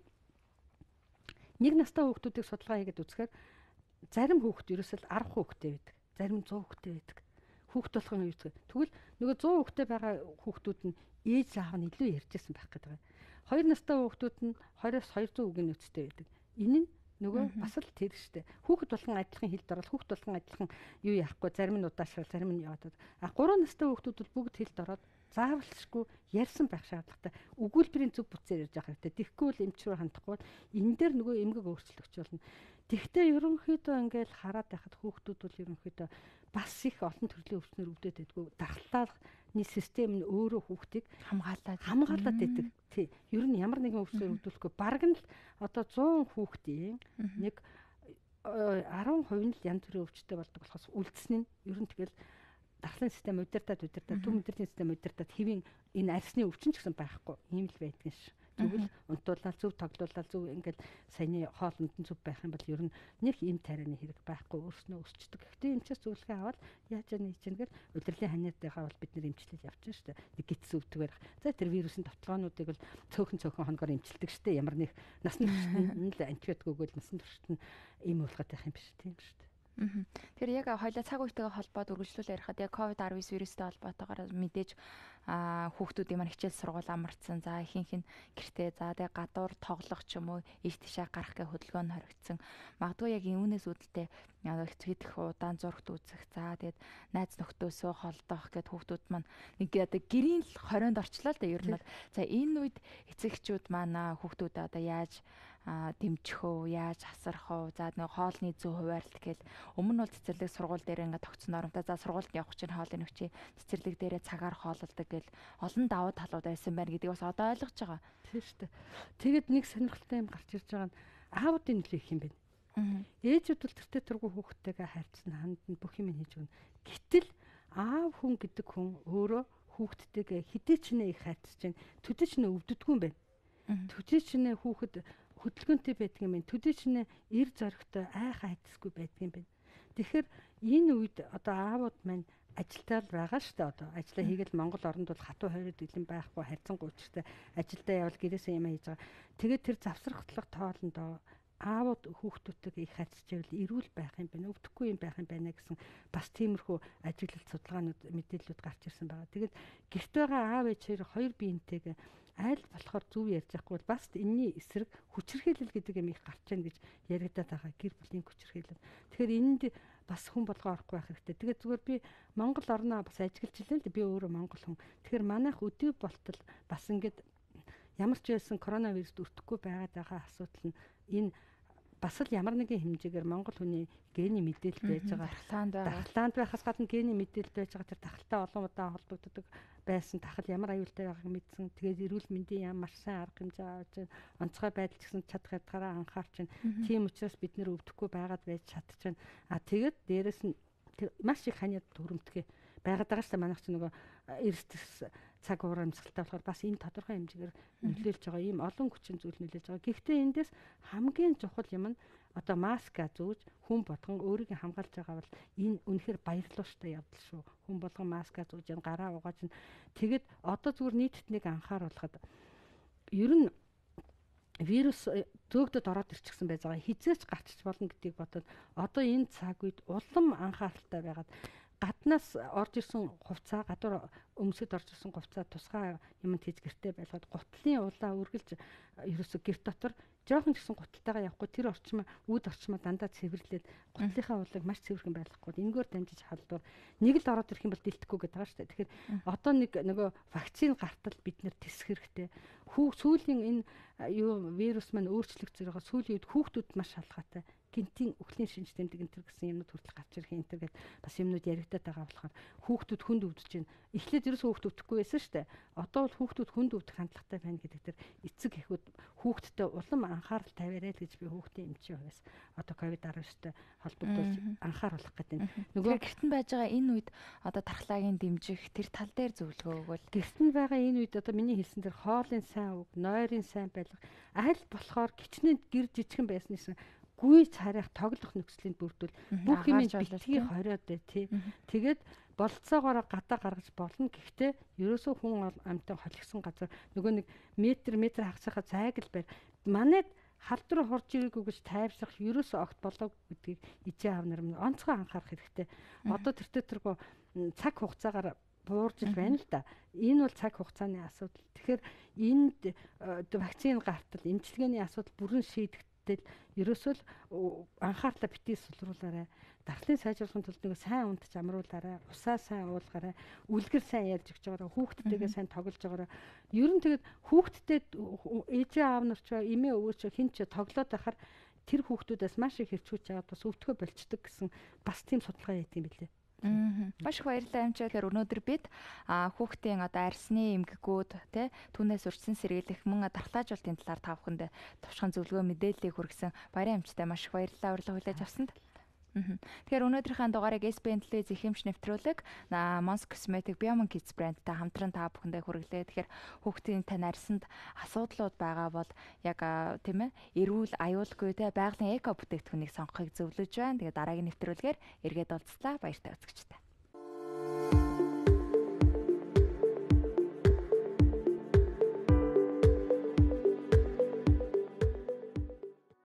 нэг настай хүүхдүүдийг судалгаа хийгээд үзэхээр зарим хүүхд ерөөсөл арга хүүхдтэй байдаг. Зарим зуун хүүхдтэй байдаг. Хүүхд болгон юу гэдэг. Тэгвэл нөгөө зуун хүүхдтэй байгаа хүүхдүүд нь ээж аав нь илүү ярьжсэн байх гэдэг. Хоёр настай хүүхдүүд нь двоёроос хоёр зуун үгийн нөөцтэй байдаг. Энэ нь нөгөө бас л тэр штэ. Хүүхэд болгон адилхан хэлд орол, хүүхэд болгон адилхан юу яахгүй, зарим нь удаашрал, зарим нь яваад. А гурван настай хүүхдүүд бол бүгд хэлд ороод заавалшгүй ярьсан байх шаардлагатай. Өгүүлбэрийн зөв бүтцээр ярьж явах хэрэгтэй. Тэгэхгүй бол эмч рүү хандахгүй энэ дээр нөгөө эмгэг өөрчлөгч болно. Тэгвэл ерөнхийдөө ингээл хараад байхад хүүхдүүд бол ерөнхийдөө бас их олон төрлийн өвчнөр өвдөд байдгүй. Дархлааны систем нь өөрөө хүүхдийг хамгаалаад хамгаалаад байдаг. Тий. Ер нь ямар нэгэн өвчнөр өвдүүлэхгүй бараг нь л одоо зуун хүүхдийн нэг арван хувь нь л янз бүрийн өвчтэй болдог болохоос үлдсэн нь ер нь тэгэл дархлын систем удирдаад удирдаад төв мэдрэлийн систем удирдаад хэвийн энэ арсны өвчин ч гэсэн байхгүй ийм л байдгийн ш. Тэгвэл унтуулаад зөв тоглуулаад зөв ингээл саяны хоолнд нь зөв байх юм бол ер нь нэг ийм тарианы хэрэг байхгүй өөрснөө өсчдөг. Гэхдээ энэ ч зөвлөгөө аваад яаж яана хийж нэгээр удирдлийн ханиадынхаа бол бид нэр эмчилэл явчихна шүү дээ. Нэг гидс өвдгөр. За тэр вирусын товтлогоонуудыг бол цөөхөн цөөхөн хоногоор эмчилдэг шүү дээ. Ямар нэг насны туршид нь л антибиотик өгөөл насны туршид нь ийм уулгаад байх юм биш тийм шүү дээ. Тэр яг хоёлаа цаг үетэйгээ холбоод үргэлжлүүлээ ярихад яг ковид десятдесять вирустэй холбоотойгоор мэдээж хүүхдүүдийн маань хичээл сургууль амарцсан. За ихэнх нь гэртээ за тэгээ гадуур тоглох ч юм уу ийш тийшээ гарах гэх хөдөлгөөн хоригдсан. Магадгүй яг үүнээс үүдэлтэй хэдэх удаан зурагт үзэх. За тэгээд найз нөхдөөсөө холдох гэд хүүхдүүд маань нэг одоо гэрийн л хорионд орчлоо л да ер нь бол. За энэ үед эцэгчүүд маань хүүхдүүдээ одоо яаж дэмжих үү, яаж асрах уу, за нэг хоолны зөв хуваарлт гээл өмнө нь бол цэцэрлэг сургууль дээр ингээд тогтсон оромтой за сургуульд явах чинь хоолны нөхчий цэцэрлэг дээрээ цагаар хоололдог гээл олон давуу талууд байсан байна гэдгийг бас одоо ойлгож байгаа. Тийм шүү дээ. Тэгэд нэг сонирхолтой юм гарч ирж байгаа нь аавуудын нөлөө их юм байна. Ээжүүд бол тэртээ тэргүй хүүхдтэйгээ харьцсан хандна бүх юм хийж өгнө. Гэтэл аав хүн гэдэг хүн өөрөө хүүхдтэйгээ хідээ ч нэ их харьцаж байна. Төдөө ч нэ өвддөггүй юм байна. Төдөө ч нэ хүүхэд хөдөлгөөнтэй байдаг юм байна. Төдөө ч нэ эр зоригтой айхаа хайцсгүй байдаг юм байна. Тэгэхээр энэ үед одоо аавууд маань ажилдаа л байгаа шүү дээ. Одоо ажиллаа хийгээл Монгол оронд бол хатуу хойроод илэн байхгүй харьцангуй учиртай ажилдаа явал гэрээсээ юм хийж байгаа. Тэгээд тэр завсрахтлах тоолондоо аавууд хүүхдүүдтэйгээ их харьцаж байвал эрүүл байх юм байна. Өвдөхгүй юм байх юм байна гэсэн бас тиймэрхүү ажиглалт судалгаанууд мэдээллүүд гарч ирсэн байгаа. Тэгээд гэрт байгаа аав ээж хоёр биентэйгээ аль болохоор зөв ярьж байхгүй бол бас энэний эсрэг хүчирхийлэл гэдэг юм их гарч ийн гэж яригадаад байгаа гэр бүлийн хүчирхийлэл. Тэгэхээр энд бас хүн болгоо орохгүй байх хэрэгтэй. Тэгээд зүгээр би Монгол орноо бас ажиглаж илээ л дээ. Би өөрөө монгол хүн. Тэгэхээр манайх өдөө болтол бас ингээд ямар ч байсан коронавируст өртөхгүй байгаад байгаа асуудал нь энэ бас л ямар нэгэн хэмжээгээр монгол хүний гений мэдээлэл байж байгаа. Дархлаанд байгаа. Дархлаанд байхаас гадна гений мэдээлэл байж байгаа. Тэр тахалтай олон удаа холбогддог байсан. Тахал ямар аюултай байгааг мэдсэн. Тэгээд эрүүл мэндийн яам маш сайн арга хэмжээ авч байна. Онцгой байдал гэсэн чадах ядгаараа анхаарч байна. Тийм учраас бид нэр өвдөхгүй байгаад байж чадчихна. А тэгээд дээрэс нь маш их ханиад төрөмтгөө байгаад байгаа шүү дээ. Манайх ч нөгөө эрсдэс цаг уураа амьсгалтай болохоор бас энэ тодорхой хэмжээгээр нөлөөлж байгаа ийм олон хүчин зүйл нөлөөлж байгаа. Гэхдээ эндээс хамгийн чухал юм нь одоо маска зүүж хүн болгон өөрийгөө хамгаалж байгаа бол энэ үнэхээр баярлууштай явдал шүү. Хүн болгон маска зүүж энэ гараа угааж нь тэгэд одоо зүгээр нийтэд нэг анхааруулхад ер нь вирус зөөгдөд ороод ирчихсэн байж байгаа. Хизээч гарчиж болно гэдгийг бодоод одоо энэ цаг үед улам анхааралтай байгаад гаднаас орж ирсэн хувцас, гадуур өмсөд орж ирсэн хувцас тусгай юмд хийж гэртээ байлгаад гутлын улаа үргэлж ерөөсө гэрт дотор жоохон гэсэн гуталтайгаа явахгүй тэр орчмоо үүд орчмоо дандаа цэвэрлээд гутлынхаа улааг маш цэвэрхэн байлгахгүй энгээр дамжиж халдвар нэг л ороод ирэх юм бол дэлтэхгүй гэдэг байгаа шүү дээ. Тэгэхээр одоо нэг нөгөө вакцины гартал бид нэр тэсэх хэрэгтэй. Хүүг сүүлийн энэ юу вирус маань өөрчлөгдөж байгаа сүүлийн үед хүүхдүүд маш шалгаатай. Гинтийн өхлийн шинж тэмдэг энэ төр гэсэн юмнууд хүртэл гарч ирэх энэ төр гэдэг бас юмнууд яригадаад байгаа болохоор хүүхдүүд хүнд өвдөж байна. Эхлээд ерөөсөө хүүхд өвдөхгүй байсан шүү дээ. Одоо бол хүүхдүүд хүнд өвдөх хандлагатай байна гэдэг дээр эцэг эхүүд хүүхдтэй улам анхаарал тавиарай л гэж би хүүхдийн эмчийн хувьас одоо ковид даснатай холбогдуулж анхааруулах гэдэг. Нөгөө гэртэн байж байгаа энэ үед одоо тархлагын дэмжих тэр тал дээр зөвлөгөө өгвөл гэртэн байгаа энэ үед одоо миний хэлсэн тэр хоолын сайн үг, нойрын сайн байлгах аль болохоор кичнээн гэр жижигхэн байснаас гүйж харих тоглох нөхцөлөнд бүрдвэл бүх юм битгий хориод бай тий. Тэгээд болцоогоор гадаа гаргаж болно. Гэхдээ ерөөсөө хүн амтай холигсон газар нөгөө нэг метр метр хагасхаа зайг л байр. Манайд халдвар хурж ирээгүй гэж тайвшрах ерөөсөө огт болов гэдгийг ижээ аав нар онцгой анхаарах хэрэгтэй. Одоо тэр төргөө цаг хугацаагаар буурж ил байна л да. Энэ бол цаг хугацааны асуудал. Тэгэхээр энд вакцины гартал, эмчилгээний асуудал бүрэн шийдэх ерөөсөө л анхаарлаа битгий сулруулаарай. Дархлын сайжруулахын тулд нэг сайн унтж амруулаарай. Усаа сайн уулгаарай. Үлгэр сайн ярьж өгч байгаарай. Хүүхдтэйгээ сайн тоглож байгаарай. Ер нь тэгээд хүүхдтэй ээжээ аав нар ч эмээ өвөө ч хин ч тоглоод байхаар тэр хүүхдүүдээс маш их хэрчүүж яваад бас өвдгөө болчдөг гэсэн бас тийм судалгаа яа гэм билээ. Маш их баярлалаа амжаа. Тэгэхээр өнөөдөр бид хүүхдийн одоо арсны эмгэгүүд тий түүнээс урьдчилан сэргийлэх мөн дархлаажуулалтын талаар та бүхэнд товчхон зөвлөгөө мэдээллийг хүргэсэн баярын амжтай маш их баярлалаа урилга хүлээж авсанд. Тэгэхээр өнөөдрийнхээ дугаарыг эс би эн телевиз ихэмш нэвтрүүлэг Mons Cosmetic Bioman Kids брэндтэй хамтран та бүхэндээ хүргэлээ. Тэгэхээр хүүхдийн тань арсанд асуудлууд байгаа бол яг тийм ээ эрүүл аюулгүй те байгалийн эко бүтээгдэхүүнийг сонгохыг зөвлөж байна. Тэгээд дараагийн нэвтрүүлгээр эргээд уулзлаа. Баяртай үзэгчтэй.